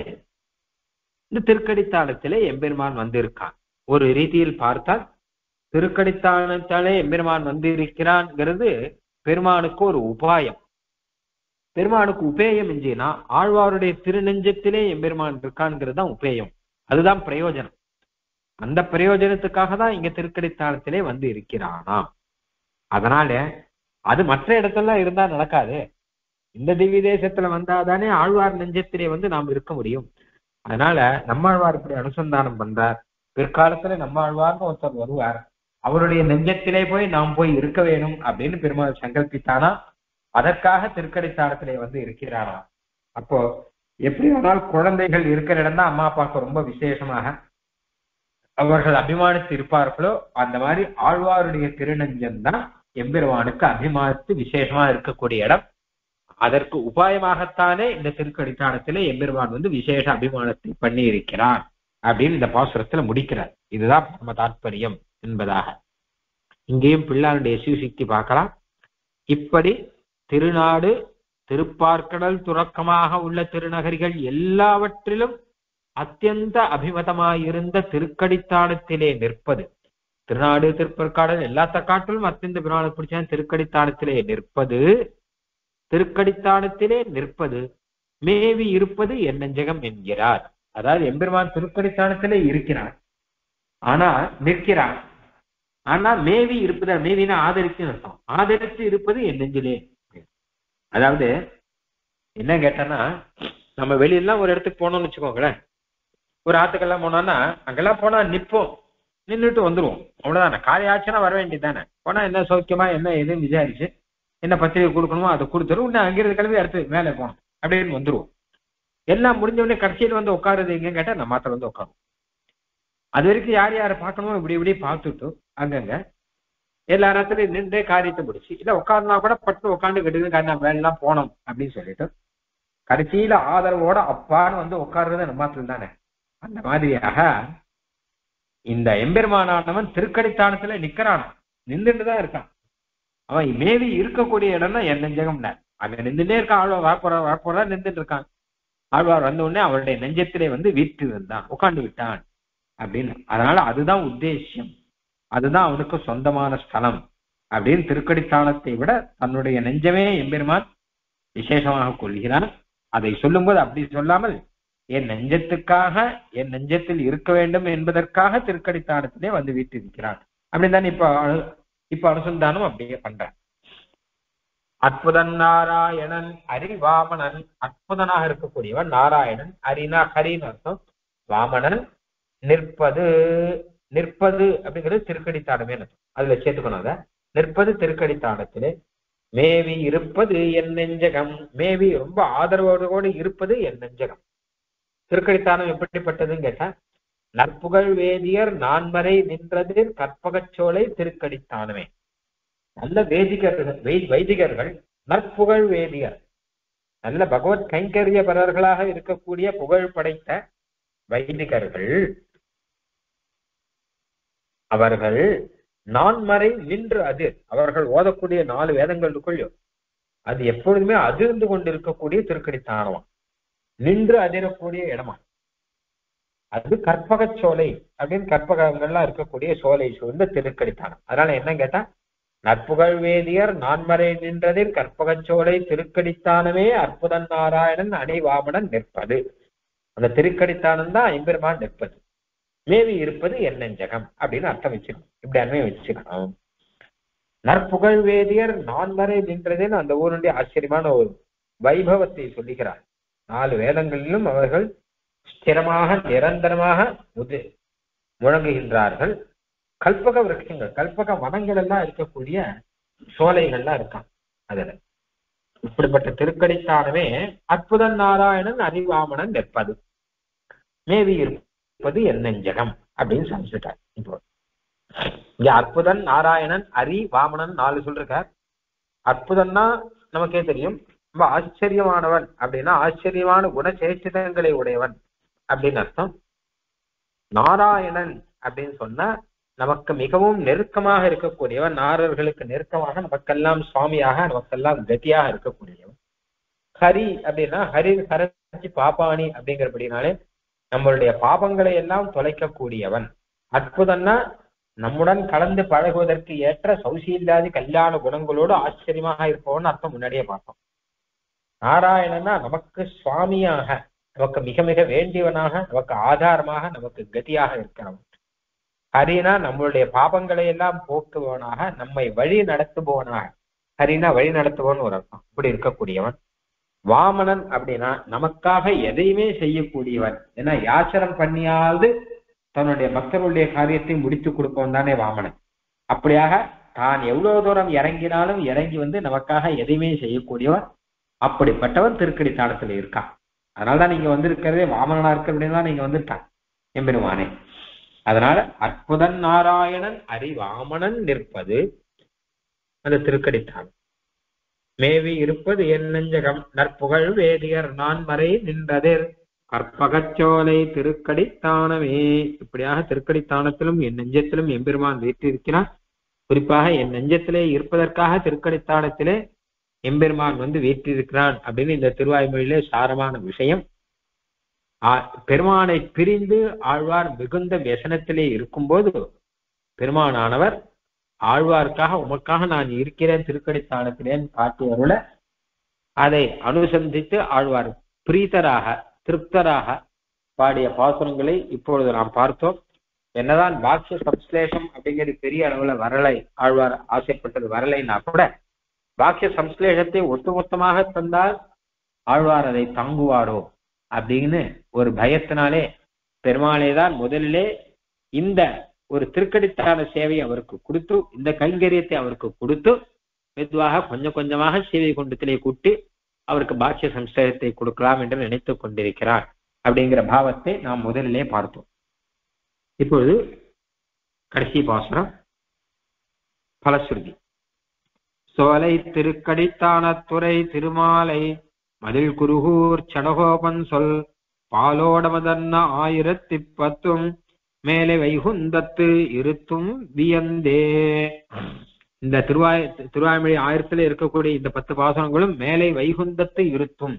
இந்த திருக்கடித்தானத்திலே எம்பெருமான் வந்திருக்கான். ஒரு ரீதியில் பார்த்தால் திருக்கடித்தானத்தாலே எம்பெருமான் வந்திருக்கிறான்ங்கிறது பெருமானுக்கு ஒரு உபாயம். பெருமானுக்கு உபேயம் எஞ்சினா ஆழ்வாருடைய திருநெஞ்சத்திலே எம்பெருமான் இருக்கான்ங்கிறது தான் உபேயம், அதுதான் பிரயோஜனம். அந்த பிரயோஜனத்துக்காக தான் இங்க திருக்கடித்தானத்திலே வந்து இருக்கிறானாம். அதனால அது மற்ற இடத்துல இருந்தா நடக்காது. இந்த திவ்ய தேசத்துல வந்தாதானே ஆழ்வார் நெஞ்சத்திலே வந்து நாம் இருக்க முடியும். அதனால நம்மாழ்வார் இப்படி அனுசந்தானம் பண்றார். பிற்காலத்துல நம்மாழ்வார்னு ஒருத்தர் வருவார், அவருடைய நெஞ்சத்திலே போய் நாம் போய் இருக்க வேணும் அப்படின்னு பெருமாள் சங்கல்பித்தானா, அதற்காக திருக்கடித்தானத்திலே வந்து இருக்கிறாரா. அப்போ எப்படி ஆனால் குழந்தைகள் இருக்கிற இடம் தான் அம்மா அப்பாவுக்கு ரொம்ப விசேஷமாக அவர்கள் அபிமானித்து இருப்பார்களோ, அந்த மாதிரி ஆழ்வாருடைய திருநெஞ்சம் தான் எம்பெருமானுக்கு அபிமானித்து விசேஷமா இருக்கக்கூடிய இடம். அதற்கு உபாயமாகத்தானே இந்த திருக்கடித்தானத்திலே எம்பெருமான் வந்து விசேஷ அபிமானத்தை பண்ணி இருக்கிறார் அப்படின்னு இந்த பாசுரத்துல முடிக்கிறார். இதுதான் நம்ம தாற்பயம் என்பதாக. இங்கேயும் பிள்ளாருடைய சிவசிக்தி பார்க்கலாம். இப்படி திருநாடு திருப்பார்க்கடல் துறக்கமாக உள்ள திருநகரிகள் எல்லாவற்றிலும் அத்தியந்த அபிமதமாயிருந்த திருக்கடித்தானத்திலே நிற்பது, திருநாடு திருப்பற்காடல் எல்லாத்த காட்டிலும் அத்தியந்த பிராண பிடிச்ச திருக்கடித்தானத்திலே நிற்பது, திருக்கடித்தானத்திலே நிற்பது மேவி இருப்பது என் நெஞ்சகம் என்கிறார். அதாவது எம்பெருமான் திருக்கடித்தானத்திலே இருக்கிறான், ஆனா நிற்கிறான், ஆனா மேவி இருப்பது, மேவினா ஆதரித்து அர்த்தம், ஆதரித்து இருப்பது என் நெஞ்சிலே. அதாவது என்ன கேட்டனா, நம்ம வெளியெல்லாம் ஒரு இடத்துக்கு போனோம்னு வச்சுக்கோங்களேன், ஒரு ஆத்துக்கெல்லாம் போனோம்னா அங்கெல்லாம் போனா நிற்போம், நின்றுட்டு வந்துருவோம், அவ்வளவுதானே. காலை ஆச்சுன்னா வர வேண்டியது தானே. போனா என்ன சௌக்கியமா என்ன எதுன்னு விசாரிச்சு என்ன பத்திரிகை கொடுக்கணுமோ அதை கொடுத்துரும், இன்னும் அங்கிருந்து கிளம்பி அடுத்து மேலே போகணும் அப்படின்னு வந்துருவோம். எல்லாம் முடிஞ்ச உடனே கடைசியில் வந்து உட்காருது எங்கன்னு கேட்டா நம்ம மாத்திரம் வந்து உட்காரும். அது வரைக்கும் யார் யாரை பார்க்கணுமோ இப்படி இப்படி பார்த்துட்டு அங்கங்க எல்லா இடத்துலயும் நின்றே காரியத்தை முடிச்சு, இல்ல உட்கார்னா கூட பட்டு உட்காந்து கட்டுக்கு வேலைலாம் போனோம் அப்படின்னு சொல்லிட்டு கடைசியில ஆதரவோட அப்பான்னு வந்து உட்கார்றது நம்ம மாத்திரம் தானே. அந்த மாதிரியாக இந்த எம்பெருமானவன் திருக்கடித்தானத்துல நிக்கிறான், நின்றுட்டுதான் இருக்கான். அவன் மேவி இருக்கக்கூடிய இடம்னா என் நெஞ்சகம்னா அங்க நின்றுட்டே இருக்கான். ஆழ்வார் வரப்போற வரப்போறா நின்றுட்டு இருக்கான். ஆழ்வார் வந்த உடனே அவருடைய நெஞ்சத்திலே வந்து வீட்டு இருந்தான், உட்காந்து விட்டான் அப்படின்னு. அதனால அதுதான் உத்தேசியம். அதுதான் அவனுக்கு சொந்தமான ஸ்தலம் அப்படின்னு திருக்கடித்தானத்தை விட தன்னுடைய நெஞ்சமே எம்பெருமான் விசேஷமாக கொள்கிறான். அதை சொல்லும்போது அப்படி சொல்லாமல் என் நெஞ்சத்துக்காக என் நெஞ்சத்தில் இருக்க வேண்டும் என்பதற்காக திருக்கடித்தானத்திலே வந்து வீட்டிருக்கிறான் அப்படின்னு தான் இப்ப இப்ப அனுசந்தானம் அப்படியே பண்றான். அற்புதன் நாராயணன் அரிவாமணன், அற்புதனாக இருக்கக்கூடியவன் நாராயணன், அரினா ஹரின்னு அர்த்தம், வாமணன், நிற்பது நிற்பது அப்படிங்கிறது திருக்கடித்தானமே அதுல சேர்த்துக்கணும். அத நிற்பது திருக்கடித்தானத்திலே, மேவி இருப்பது என் நெஞ்சகம், மேவி ரொம்ப ஆதரவோடு கூட இருப்பது என் நெஞ்சகம். திருக்கடித்தானம் எப்படிப்பட்டதுன்னு கேட்டா, நற்புகழ் வேதியர் நான்மறை நின்றது கற்பகச்சோலை திருக்கடித்தானமே. நல்ல வேதிகர்கள் வைதிகர்கள், நற்புகழ் வேதியர், நல்ல பகவத் கைங்கரியபரர்களாக இருக்கக்கூடிய புகழ் படைத்த வைதிகர்கள், அவர்கள் நான்மறை நின்று அதிர், அவர்கள் ஓதக்கூடிய நாலு வேதங்களுக்குள்ளோ அது எப்பொழுதுமே அதிர்ந்து கொண்டிருக்கக்கூடிய திருக்கடித்தானமா, நின்று அதிரக்கூடிய இடமா. அது கற்பகச்சோலை அப்படின்னு கற்பகங்கள்லாம் இருக்கக்கூடிய சோலை சூழ்ந்த திருக்கடித்தானம். அதனால என்ன கேட்டா, நற்புகழ் வேதியர் நான்மறை நின்றதில் கற்பகச்சோலை திருக்கடித்தானமே அற்புதன் நாராயணன் அணிவாமணன் நிற்பது. அந்த திருக்கடித்தானம் தான் எம்பெருமான் நிற்பது, மேவி இருப்பது என் நெஞ்சகம் அப்படின்னு அர்த்தம் வச்சுக்கணும். இப்படி அண்மையை வச்சுக்கணும். நற்புகழ் வேதியர் நான்மறை நின்றதில் அந்த ஊருடைய ஆச்சரியமான ஒரு வைபவத்தை சொல்லுகிறார். நாலு வேதங்களிலும் அவர்கள் ஸ்திரமாக நிரந்தரமாக முது முழங்குகின்றார்கள். கல்பக விருட்சங்கள், கல்பக வனங்கள் எல்லாம் இருக்கக்கூடிய சோலைகள்லாம் இருக்கான் அதுல. இப்படிப்பட்ட திருக்கடித்தானமே அற்புதன் நாராயணன் அறிவாமணன் நிற்பது, மேவி இருப்பது என் நெஞ்சகம் அப்படின்னு சொல்லிட்டார். இப்போ இங்க அற்புதன் நாராயணன் அரி வாமணன் நாலு சொல்றார். அற்புதன்னா நமக்கே தெரியும், ரொம்ப ஆச்சரியமானவன் அப்படின்னா ஆச்சரியமான குணசேஷிதங்களை உடையவன் அப்படின்னு அர்த்தம். நாராயணன் அப்படின்னு சொன்னா நமக்கு மிகவும் நெருக்கமாக இருக்கக்கூடியவன், நாரர்களுக்கு நெருக்கமாக, நமக்கெல்லாம் சுவாமியாக, நமக்கெல்லாம் கதியாக இருக்கக்கூடியவன். ஹரி அப்படின்னா ஹரி ஹரஞ்சி பாபாணி அப்படிங்கிறபடினாலே நம்மளுடைய பாபங்களை எல்லாம் தொலைக்கக்கூடியவன். அற்புதம்னா நம்முடன் கலந்து பழகுவதற்கு ஏற்ற சௌசீல்யாதி கல்யாண குணங்களோடு ஆச்சரியமாக இருப்பவன் அர்த்தம் முன்னாடியே பார்த்தோம். நாராயணனா நமக்கு சுவாமியாக, நமக்கு மிக மிக வேண்டியவனாக, நமக்கு ஆதாரமாக, நமக்கு கதியாக இருக்கிறவன். ஹரினா நம்மளுடைய பாபங்களை எல்லாம் போக்குபவனாக, நம்மை வழி நடத்துபவனாக, ஹரினா வழி நடத்துபவன் ஒரு அர்த்தம், இப்படி இருக்கக்கூடியவன். வாமனன் அப்படின்னா நமக்காக எதையுமே செய்யக்கூடியவன். ஏன்னா யாச்சரம் பண்ணியாவது தன்னுடைய பக்தர்களுடைய காரியத்தை முடித்து கொடுப்பவன் தானே வாமனன். அப்படியாக தான் எவ்வளவு தூரம் இறங்கினாலும் இறங்கி வந்து நமக்காக எதையுமே செய்யக்கூடியவன். அப்படிப்பட்டவன் திருக்கடித்தானத்துல இருக்கான். அதனாலதான் நீங்க வந்திருக்கிறதே வாமனனா இருக்க அப்படின்னா நீங்க வந்துட்டான் எம்பெருமானே. அதனால அற்புதன் நாராயணன் அறிவாமணன் நிற்பது அந்த திருக்கடித்தானம், மேவி இருப்பது என் நெஞ்சகம், நற்புகழ் வேதியர் நான்மறை நின்றதிர் கற்பகச்சோலை திருக்கடித்தானமே. இப்படியாக திருக்கடித்தானத்திலும் என் நெஞ்சத்திலும் எம்பெருமான் வீற்றிருக்கிறான். குறிப்பாக என் நெஞ்சத்திலே இருப்பதற்காக திருக்கடித்தானத்திலே எம்பெருமான் வந்து வீற்றிருக்கிறான் அப்படின்னு இந்த திருவாய்மொழியிலே சாரமான விஷயம். பெருமானை பிரிந்து ஆழ்வார் மிகுந்த व्यसனத்திலே இருக்கும்போது பெருமானானவர் ஆழ்வார்க்காக உமக்காக நான் இருக்கிறேன் திருக்கடித்தானத்திலேன்னு காட்டி அருள அதை அனுசந்தித்து ஆழ்வார் பிரீத்தராக திருப்தராக பாடிய பாசுரங்களை இப்பொழுது நாம் பார்த்தோம். என்னதான் பாக்ய சம்ஸ்லேஷம் அப்படிங்கிறது பெரிய அளவுல வரலை, ஆழ்வார் ஆசைப்பட்டது வரலைன்னா கூட பாக்ய சம்ஸ்லேஷத்தை ஒட்டுமொத்தமாக தந்தால் ஆழ்வார் அதை தாங்குவாரோ அப்படின்னு ஒரு பயத்தினாலே பெருமாளேதான் முதலிலே இந்த ஒரு திருக்கடித்தான சேவை அவருக்கு கொடுத்து, இந்த கைங்கரியத்தை அவருக்கு கொடுத்து மெதுவாக கொஞ்சம் கொஞ்சமாக சேவை குண்டத்திலே கூட்டி அவருக்கு பாக்கிய சம்ஸ்லேஷத்தை கொடுக்கலாம் என்று நினைத்து கொண்டிருக்கிறார் அப்படிங்கிற பாவத்தை நாம் முதலிலே பார்த்தோம். இப்பொழுது கடைசி பாசுரம் பலஸ்ருதி. சோலை திருக்கடித்தான துறை திருமாலை மதில் குருகூர் சடகோபன் சொல் பாலோடமதன்ன ஆயிரத்தி பத்தும் மேலே வைகுந்தத்து இருத்தும் வியந்தே. இந்த திருவாய் திருவாய்மொழி ஆயிரத்துல இருக்கக்கூடிய இந்த பத்து பாசனங்களும் மேலே வைகுந்தத்து இருத்தும்,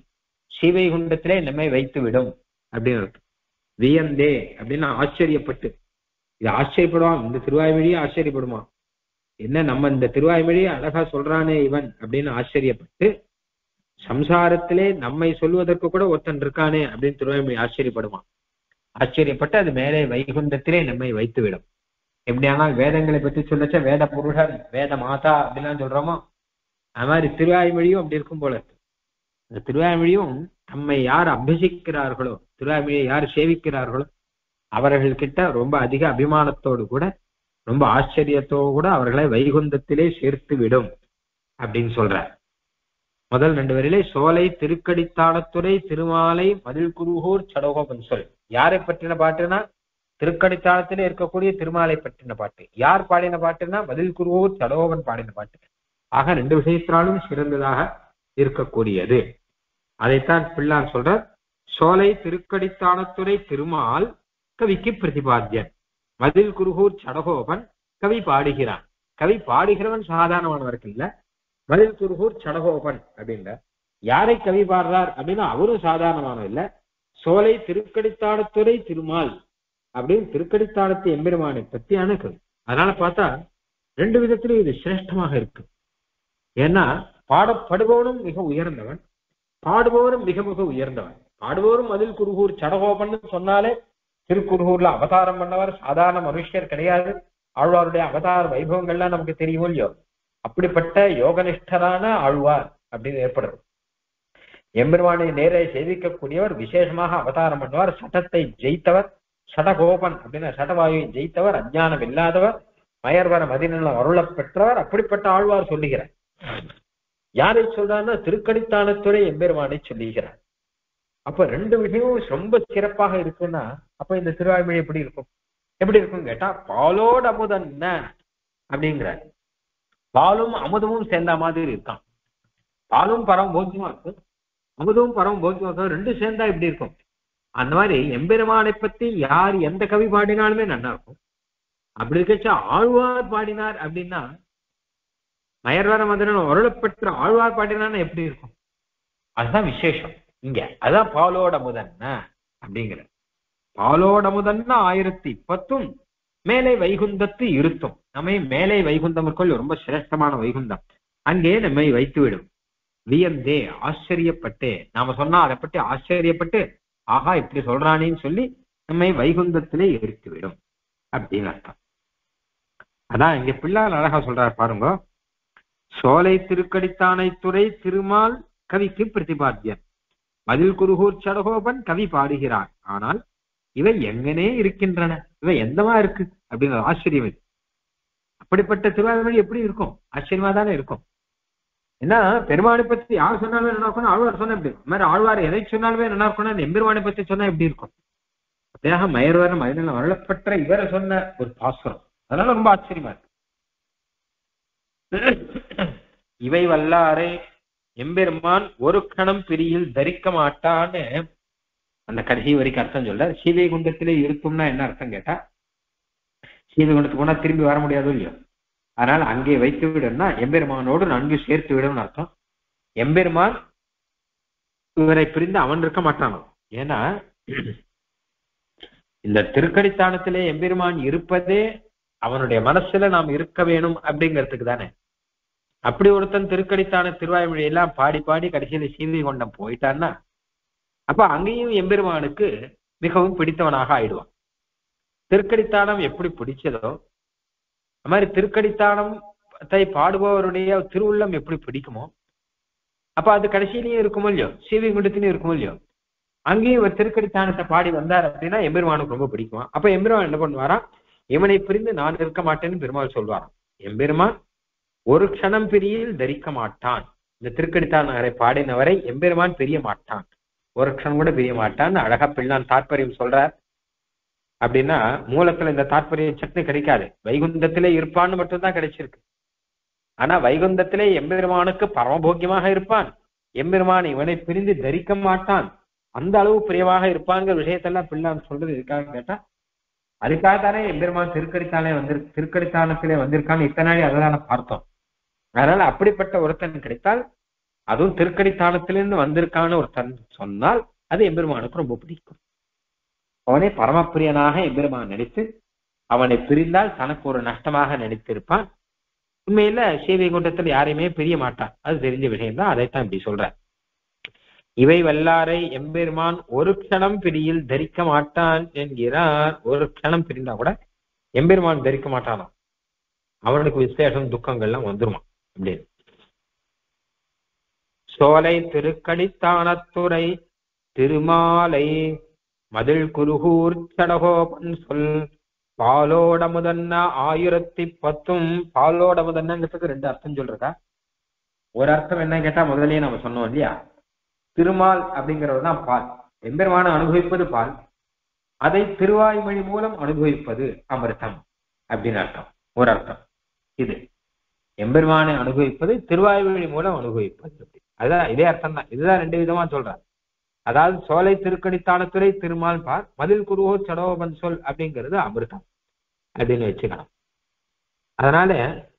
ஸ்ரீவைகுண்டத்திலே நம்மை வைத்து விடும் அப்படின்னு வியந்தே அப்படின்னு ஆச்சரியப்பட்டு. இது ஆச்சரியப்படுவான், இந்த திருவாய்மொழியே ஆச்சரியப்படுமா, என்ன நம்ம இந்த திருவாய்மொழியை அழகா சொல்றானே இவன் அப்படின்னு ஆச்சரியப்பட்டு, சம்சாரத்திலே நம்மை சொல்வதற்கு கூட ஒருத்தன் இருக்கானே அப்படின்னு திருவாய்மொழி ஆச்சரியப்படுவான். ஆச்சரியப்பட்டு அது மேலே வைகுந்தத்திலே நம்மை வைத்துவிடும். எப்படியானால் வேதங்களை பற்றி சொல்லச்ச வேத புருஷன் வேத மாதா அப்படிலாம் சொல்றோமோ, அது மாதிரி திருவாய்மொழியும் அப்படி இருக்கும் போல இருக்கு. இந்த திருவாய்மொழியும் நம்மை யார் அபியசிக்கிறார்களோ, திருவாய்மொழியை யார் சேவிக்கிறார்களோ அவர்கள்கிட்ட ரொம்ப அதிக அபிமானத்தோடு கூட ரொம்ப ஆச்சரியத்தோடு கூட அவர்களை வைகுந்தத்திலே சேர்த்து விடும் அப்படின்னு சொல்ற. முதல் ரெண்டு வரையிலே சோலை திருக்கடித்தாளத்துறை திருமாலை மதில் குருகூர் சடகோபன் சொல். யாரை பற்றின பாட்டுனா திருக்கடித்தாளத்திலே இருக்கக்கூடிய திருமாலை பற்றின பாட்டு. யார் பாடின பாட்டுன்னா மதில் குருகூர் சடகோபன் பாடின பாட்டு. ஆக ரெண்டு விஷயத்தினாலும் சிறந்ததாக இருக்கக்கூடியது. அதைத்தான் பிள்ளான் சொல்ற. சோலை திருக்கடித்தாளத்துறை திருமால் கவிக்கு பிரதிபாத்தியன், மதில் குருகூர் சடகோபன் கவி பாடுகிறான். கவி பாடுகிறவன் சாதாரணமானவர்கள் இல்ல, மதில் குருகூர் சடகோபன் அப்படின்ற யாரை கவி பாடுறார் அப்படின்னா அவரும் சாதாரணமானவர் இல்ல. சோலை திருக்கடித்தாளத்துறை திருமால் அப்படின்னு திருக்கடித்தாளத்து எம்பெருமானை பத்தியான கவி. அதனால பார்த்தா ரெண்டு விதத்திலும் இது சிரேஷ்டமாக இருக்கு. ஏன்னா பாடப்படுபவனும் மிக உயர்ந்தவன், பாடுபவரும் மிக மிக உயர்ந்தவன். பாடுபவரும் மதில் குருகூர் சடகோபன் சொன்னாலே திருக்குருகூர்ல அவதாரம் பண்ணவர் சாதாரண மனுஷர் கிடையாது. ஆழ்வாருடைய அவதார வைபவங்கள்லாம் நமக்கு தெரியும் இல்லையோ, அப்படிப்பட்ட யோகனிஷ்டரான ஆழ்வார் அப்படின்னு ஏற்படுறது. எம்பெருமானை நேரே சேவிக்கக்கூடியவர், விசேஷமாக அவதாரம் பண்ணுவார், சட்டத்தை ஜெயித்தவர், சடகோபன் அப்படின்னா சடவாயுவை ஜெயித்தவர், அஞ்ஞானம் இல்லாதவர், மயர்வர மதிநலம் அருள பெற்றவர். அப்படிப்பட்ட ஆழ்வார் சொல்லுகிறார். யாரை சொல்றாருன்னா திருக்கடித்தாளத்துறை எம்பெருமானை சொல்லுகிறார். அப்ப ரெண்டு விஷயமும் ரொம்ப சிறப்பாக இருக்குன்னா அப்ப இந்த திருவாய்மொழி எப்படி இருக்கும், எப்படி இருக்கும் கேட்டா பாலோடு அமுதன் அப்படிங்கிறார். பாலும் அமுதமும் சேர்ந்த மாதிரி இருக்கான். பாலும் பரம் போக்கியமா இருக்கும், அமுதமும் பரம் போக்கியமா இருக்கும். ரெண்டும் சேர்ந்தா எப்படி இருக்கும்? அந்த மாதிரி எம்பெருமானை பத்தி யார் எந்த கவி பாடினாலுமே நல்லா இருக்கும். அப்படி இருக்கச்சா ஆழ்வார் பாடினார் அப்படின்னா, மயர்வர மதுரன் அருளப்பெற்ற ஆழ்வார் பாடினான்னு எப்படி இருக்கும்? அதுதான் விசேஷம் இங்க. அதான் பாலோட முதன் அப்படிங்கிற. பாலோட முதன்னா ஆயிரத்தி பத்தும் மேலே வைகுந்தத்து இருத்தும். நம்மை மேலே வைகுந்தம் இருக்கோ ரொம்ப சிரேஷ்டமான வைகுந்தம், அங்கே நம்மை வைத்துவிடும். வியந்தே ஆச்சரியப்பட்டு, நாம சொன்னா அதை பற்றி ஆச்சரியப்பட்டு ஆஹா இப்படி சொல்றானேன்னு சொல்லி நம்மை வைகுந்தத்திலே இருத்துவிடும் அப்படின்னு அர்த்தம். அதான் இங்க பிள்ளால் அழகா சொல்றாரு பாருங்க. சோலை திருக்கடித்தானை துறை திருமால் கவிக்கு பிரதிபாத்தியன், மதில் குருகூர் சடகோபன் கவி பாடுகிறார். ஆனால் இவை எங்கனே இருக்கின்றன, இவை எந்தமா இருக்கு அப்படிங்கிற ஆச்சரியம் இது. அப்படிப்பட்ட திருவாய்மொழி எப்படி இருக்கும்? ஆச்சரியமா தானே இருக்கும். ஏன்னா பெருமானை பத்தி யார் சொன்னாலுமே நல்லா இருக்கணும், ஆழ்வார் சொன்னா எப்படி மாதிரி ஆழ்வார் எதை சொன்னாலுமே நல்லா இருக்கணும், எம்பெருமானை பத்தி சொன்னா எப்படி இருக்கும்? அப்படியாக மயர்வர மயனில் அருளப்பெற்ற இவரை சொன்ன ஒரு பாசுரம், அதனால ரொம்ப ஆச்சரியமா இருக்கு. இவை வல்லாரே எம்பெருமான் ஒரு கணம் பிரியில் தரிக்க மாட்டான்னு அந்த கடைசி வரைக்கும் அர்த்தம் சொல்ல. சீவைகுண்டத்திலே இருக்கும்னா என்ன அர்த்தம் கேட்டா, சீவைகுண்டத்துக்கு போனா திரும்பி வர முடியாது இல்லையோ, அதனால அங்கே வைத்து விடும்னா எம்பெருமானோடு நன்கு சேர்த்து விடும்னு அர்த்தம். எம்பெருமான் இவரை பிரிந்து அவன் இருக்க மாட்டானோ. ஏன்னா இந்த திருக்கடித்தானத்திலே எம்பெருமான் இருப்பதே அவனுடைய மனசுல நாம் இருக்க வேணும் அப்படிங்கிறதுக்கு தானே. அப்படி ஒருத்தன் திருக்கடித்தான திருவாய்மொழி எல்லாம் பாடி பாடி கடைசியில சீவை கொண்டம் போயிட்டான்னா அப்ப அங்கேயும் எம்பெருமானுக்கு மிகவும் பிடித்தவனாக ஆயிடுவான். திருக்கடித்தானம் எப்படி பிடிச்சதோ அது மாதிரி திருக்கடித்தானத்தை பாடுபவருடைய திருவுள்ளம் எப்படி பிடிக்குமோ அப்ப அது கடைசியிலையும் இருக்குமோ இல்லையோ, சீவை குண்டத்திலையும் இருக்குமோ இல்லையோ, அங்கேயும் ஒரு திருக்கடித்தானத்தை பாடி வந்தார் அப்படின்னா எம்பெருமானுக்கு ரொம்ப பிடிக்குமா. அப்ப எம்பெருமான் என்ன பண்ணுவாராம், இவனை பிரிந்து நான் இருக்க மாட்டேன்னு பெருமாள் சொல்வாராம். எம்பெருமான் ஒரு க்ஷணம் பிரியில் தரிக்க மாட்டான். இந்த திருக்கடித்தானரை பாடினவரை எம்பெருமான் பிரிய மாட்டான், ஒரு க்ஷணம் கூட பிரிய மாட்டான். அழகா பிள்ளான் தாற்பயம் சொல்றார். அப்படின்னா மூலத்துல இந்த தாற்பயம் சட்னி கிடைக்காது, வைகுந்தத்திலே இருப்பான்னு மட்டும்தான் கிடைச்சிருக்கு. ஆனா வைகுந்தத்திலே எம்பெருமானுக்கு பரமபோக்கியமாக இருப்பான், எம்பெருமான் இவனை பிரிந்து தரிக்க மாட்டான், அந்த அளவு பிரியமாக இருப்பாங்கிற விஷயத்தெல்லாம் பிள்ளான் சொல்றது இருக்கான்னு கேட்டா அதுக்காகத்தானே எம்பெருமான் திருக்கடித்தானே வந்து திருக்கடித்தானத்திலே வந்திருக்கான்னு இத்தனை நாளை அதனால பார்த்தோம். அதனால அப்படிப்பட்ட ஒருத்தன் கிடைத்தால், அதுவும் திருக்கடித்தானத்திலிருந்து வந்திருக்கான்னு ஒருத்தன் சொன்னால் அது எம்பெருமானுக்கு ரொம்ப பிடிக்கும். அவனே பரமப்பிரியனாக எம்பெருமான் நினைத்து அவனை பிரிந்தால் தனக்கு ஒரு நஷ்டமாக நினைத்திருப்பான். உண்மையில ஸ்ரீவைகுண்டத்தில் யாரையுமே பிரிய மாட்டான், அது தெரிஞ்ச விஷயம்தான். அதைத்தான் இப்படி சொல்ற. இவை வல்லாரை எம்பெருமான் ஒரு க்ஷணம் பிரியில் தரிக்க மாட்டான் என்கிறார். ஒரு க்ஷணம் பிரிந்தா கூட எம்பெருமான் தரிக்க மாட்டானா, அவனுக்கு விசேஷம் துக்கங்கள்லாம் வந்துருமா அப்படின்னு. சோலை திருக்கடித்தானத்துறை திருமாலை மதில் குருகூர் சடகோபன் சொல் பாலோட முதன்ன ஆயிரத்தி பத்தும். பாலோட முதன்னங்கிறதுக்கு ரெண்டு அர்த்தம் சொல்றதா. ஒரு அர்த்தம் என்ன கேட்டா, முதல்லயே நம்ம சொன்னோம் இல்லையா, திருமால் அப்படிங்கிறது தான் பால், எம்பெருமான அனுபவிப்பது பால், அதை திருவாய்மொழி மூலம் அனுபவிப்பது அமிர்தம் அப்படின்னு அர்த்தம். ஒரு அர்த்தம் இது, எம்பெருமானை அனுபவிப்பது திருவாய்மொழி மூலம் அனுபவிப்பது, அதுதான் இதே அர்த்தம் தான். இதுதான் ரெண்டு விதமா சொல்றாங்க. அதாவது சோலை திருக்கடித்தானத்துறை திருமால் பால், மதில் குருவோ சடோபன் சொல் அப்படிங்கிறது அமிர்தம் அப்படின்னு வச்சுக்கலாம். அதனால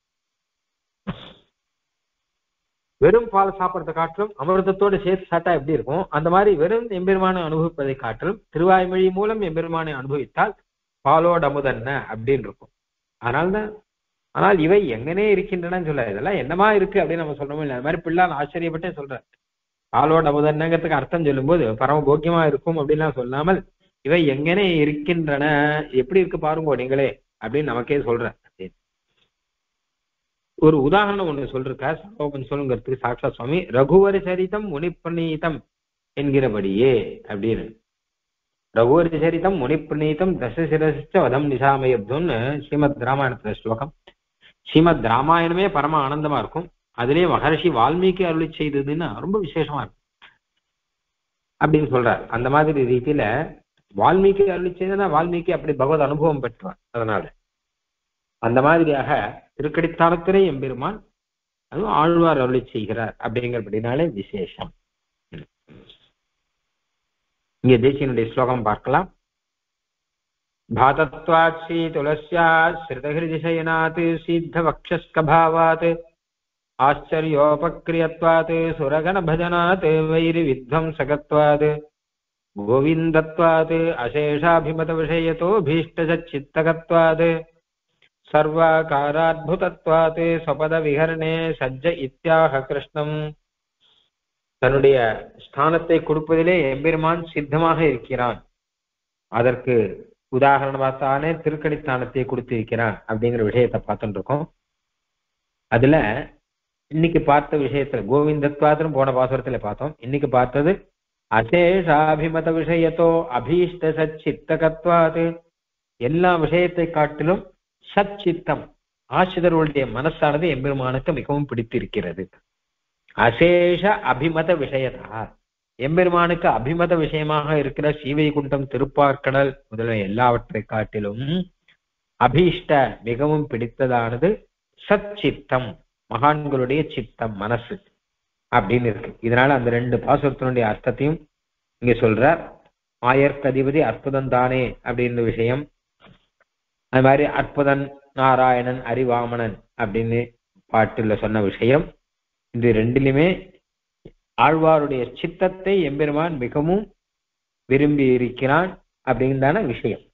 வெறும் பால் சாப்பிட்றதை காட்டிலும் அமிர்தத்தோடு சேர்த்து சாப்பிட்டா எப்படி இருக்கும், அந்த மாதிரி வெறும் எம்பெருமானை அனுபவிப்பதை காட்டிலும் திருவாய்மொழி மூலம் எம்பெருமானை அனுபவித்தால் பாலோட அமுதன்ன அப்படின்னு இருக்கும். அதனால்தான். ஆனால் இவை எங்கனே இருக்கின்றன சொல்ல, இதெல்லாம் என்னமா இருக்கு அப்படின்னு நம்ம சொல்றோமோ இல்லை, அது மாதிரி பிள்ளான் ஆச்சரியப்பட்டே சொல்றேன். பாலோட அமுதன்னங்கிறதுக்கு அர்த்தம் சொல்லும் போது பரம போக்கியமா இருக்கும் அப்படின்லாம் சொல்லாமல் இவை எங்கனே இருக்கின்றன, எப்படி இருக்கு பாருங்கோ நீங்களே அப்படின்னு நமக்கே சொல்ற. ஒரு உதாரணம் ஒண்ணு சொல்லிருக்கா சடோபன் சொல்லுங்கிறதுக்கு சாட்சா சுவாமி. ரகுவரி சரிதம் முனிப்பிரணீதம் என்கிறபடியே அப்படின்னு. ரகுவரி சரிதம் முனிப்பிரணீதம் தசசிரசிச்ச வதம் நிசாமயப்துன்னு ஸ்ரீமத் ராமாயணத்துல ஸ்லோகம். ஸ்ரீமத் ராமாயணமே பரம ஆனந்தமா இருக்கும். அதுலயே மகர்ஷி வால்மீகி அருளி செய்ததுன்னா ரொம்ப விசேஷமா இருக்கும் அப்படின்னு சொல்றார். அந்த மாதிரி ரீதியில வால்மீகி அருளி செய்ததுன்னா வால்மீகி அப்படி பகவத் அனுபவம் பெற்றார். அதனால அந்த மாதிரியாக திருக்கடித்தானத்திலே எம்பெருமான் அதுவும் ஆழ்வார் அருளி செய்கிறார் அப்படிங்கிறபடினாலே விசேஷம். இங்கே தேசியனுடைய ஸ்லோகம் பார்க்கலாம். பாதத்வாத் ஸ்ரீ துளஸ்யா ஸ்ருதஹிருதிசயனாத் சித்த வக்ஷஸ்கபாவாத் ஆச்சரியோபக்ரியத்வாத் சுரகண பஜனாத் வைரி வித்வம்சகத்வாத் கோவிந்தத்வாத் அசேஷாபிமத விஷயத்தோ பீஷ்டசித்தகத்வாத் சர்வாகாராத்புதத்வாத் ஸ்வபத விஹரணே சஜ்ஜ இத்யாக கிருஷ்ணம். தன்னுடைய ஸ்தானத்தை கொடுப்பதிலே எம்பெருமான் சித்தமாக இருக்கிறான். அதற்கு உதாரணமாகத்தானே திருக்கடித்தானத்தை கொடுத்திருக்கிறான் அப்படிங்கிற விஷயத்தை பார்த்துட்டு இருக்கோம். அதுல இன்னைக்கு பார்த்த விஷயத்துல கோவிந்தத்வாத்துன்னு போன பாசுரத்துல பார்த்தோம். இன்னைக்கு பார்த்தது அசேஷாபிமத விஷயத்தோ அபீஷ்ட சச்சித்தகத்வாது. எல்லா விஷயத்தை காட்டிலும் சச்சித்தம் ஆசிரியர்களுடைய மனசானது எம்பெருமானுக்கு மிகவும் பிடித்திருக்கிறது. அசேஷ அபிமத விஷயத்தா, எம்பெருமானுக்கு அபிமத விஷயமாக இருக்கிற ஸ்ரீவைகுண்டம் திருப்பார்க்கடல் முதலிய எல்லாவற்றை காட்டிலும் அபீஷ்ட மிகவும் பிடித்ததானது சச்சித்தம் மகான்களுடைய சித்தம் மனசு அப்படின்னு இருக்கு. இதனால அந்த ரெண்டு பாசுரத்தினுடைய அர்த்தத்தையும் இங்க சொல்றார். ஆயர்கதிபதி அற்புதம் தானே அப்படின்ற விஷயம், அது மாதிரி அற்புதன் நாராயணன் அரிவாமணன் அப்படின்னு பாட்டுல சொன்ன விஷயம், இது ரெண்டிலுமே ஆழ்வாருடைய சித்தத்தை எம்பெருமான் மிகவும் விரும்பி இருக்கிறான் அப்படின்றான விஷயம்.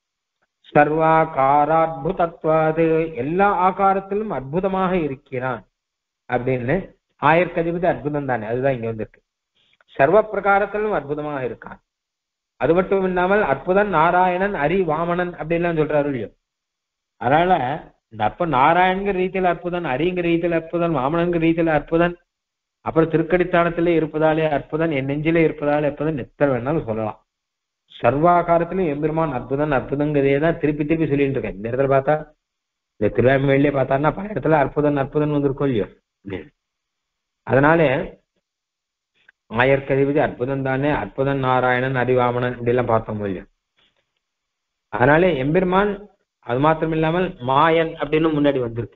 சர்வாகாராத்புதத்வாது, எல்லா ஆகாரத்திலும் அற்புதமாக இருக்கிறான் அப்படின்னு. ஆயர்கதிபதி அற்புதம் தானே, அதுதான் இங்க வந்திருக்கு. சர்வ பிரகாரத்திலும் அற்புதமாக இருக்கான். அது மட்டும் இல்லாமல் அற்புதன் நாராயணன் அரி வாமணன் அப்படின்லாம் சொல்றாரு இல்லையோ. அதனால இந்த அப்ப நாராயணங்கிற ரீதியில அற்புதன், அரிங்கிற ரீதியில அற்புதன், வாமனங்கிற ரீதியில அற்புதன், அப்புறம் திருக்கடித்தானத்திலே இருப்பதாலே அற்புதன், என் நெஞ்சிலே இருப்பதாலே அற்புதன், எத்தனை வேணாலும் சொல்லலாம். சர்வாகாரத்திலும் எம்பெருமான் அற்புதன் அற்புதங்கிறதே தான் திருப்பி திருப்பி சொல்லிட்டு இருக்கேன். இந்த இடத்துல பார்த்தா, இந்த திருவாய்மொழியிலே பார்த்தாருன்னா பல இடத்துல அற்புதன் அற்புதன் வந்திருக்கோம் இல்லையோ. அதனால ஆயர்கதிபதி அற்புதம் தானே, அற்புதன் நாராயணன் அரிவாமணன் இப்படிலாம் பார்த்தோம் இல்லையோ. அதனால எம்பெருமான் அது மாத்திரம் இல்லாமல் மாயன் அப்படின்னு முன்னாடி வந்திருக்கு.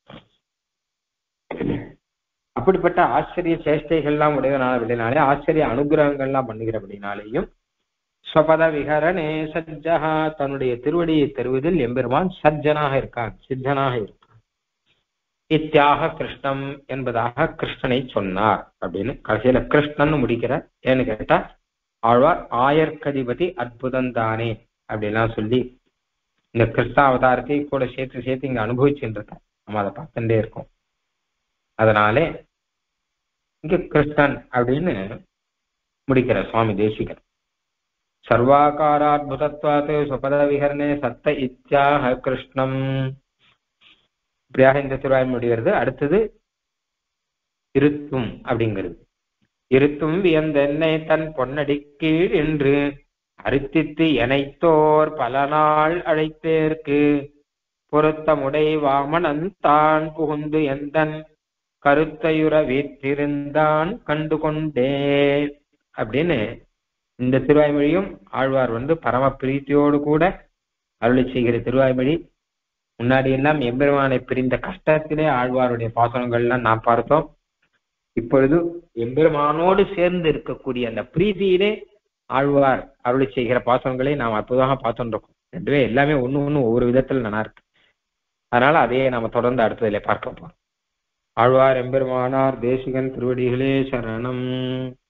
அப்படிப்பட்ட ஆச்சரிய சேஷ்டைகள்லாம் உடையனாலே ஆச்சரிய அனுகிரகங்கள்லாம் பண்ணுகிறபடினாலேயும் ஸ்வபத விஹரணே சஜ்ஜஹா, தன்னுடைய திருவடியை தருவதில் எம்பெருமான் சஜ்ஜனாக இருக்கான், சித்தனாக இருக்கான். இத்தியாக கிருஷ்ணம் என்பதாக கிருஷ்ணனை சொன்னார் அப்படின்னு கடைசியில கிருஷ்ணன் முடிக்கிறார். ஏன்னு கேட்டா ஆழ்வார் ஆயர்கதிபதி அற்புதம் தானே அப்படின்லாம் சொல்லி இந்த கிருஷ்ண அவதாரத்தை கூட சேர்த்து சேர்த்து இங்க அனுபவிச்சுட்டு இருக்கோம். நம்ம அதை பார்த்துட்டே இருக்கோம். அதனாலே இங்க கிருஷ்ணன் அப்படின்னு முடிக்கிற சுவாமி தேசிகன். சர்வாகாராத்புதத்வாத் சுபத விஹரணே சத்த இத்யாக கிருஷ்ணம். இப்படியாக இந்த திருவாய் முடிகிறது. அடுத்தது இருத்தும் அப்படிங்கிறது. இருத்தும் வியந்தென்னை தன் பொன்னடி கீழ் என்று அரித்தித்து எனைத்தோர் பல நாள் அழைத்தேற்கு பொருத்தமுடை வாமனன் தான் புகுந்து எந்தன் கருத்தையுற வீற்றிருந்தான் கண்டு கொண்டே அப்படின்னு இந்த திருவாய்மொழியும் ஆழ்வார் வந்து பரம பிரீத்தியோடு கூட அருளி செய்கிற திருவாய்மொழி. முன்னாடி எல்லாம் எம்பெருமானை பிரிந்த கஷ்டத்திலே ஆழ்வாருடைய பாசனங்கள்லாம் நாம் பார்த்தோம். இப்பொழுது எம்பெருமானோடு சேர்ந்து இருக்கக்கூடிய அந்த பிரீதியிலே ஆழ்வார் அருளி செய்கிற பாசனங்களை நாம் அற்புதமாக பார்த்துட்டு இருக்கோம். ரெண்டுவே எல்லாமே ஒண்ணு ஒண்ணு ஒவ்வொரு விதத்துல நல்லா இருக்கு. அதனால அதையே நாம தொடர்ந்து அடுத்ததிலே பார்க்க போறோம். ஆழ்வார் எம்பெருமானார் தேசிகன் திருவடிகளே சரணம்.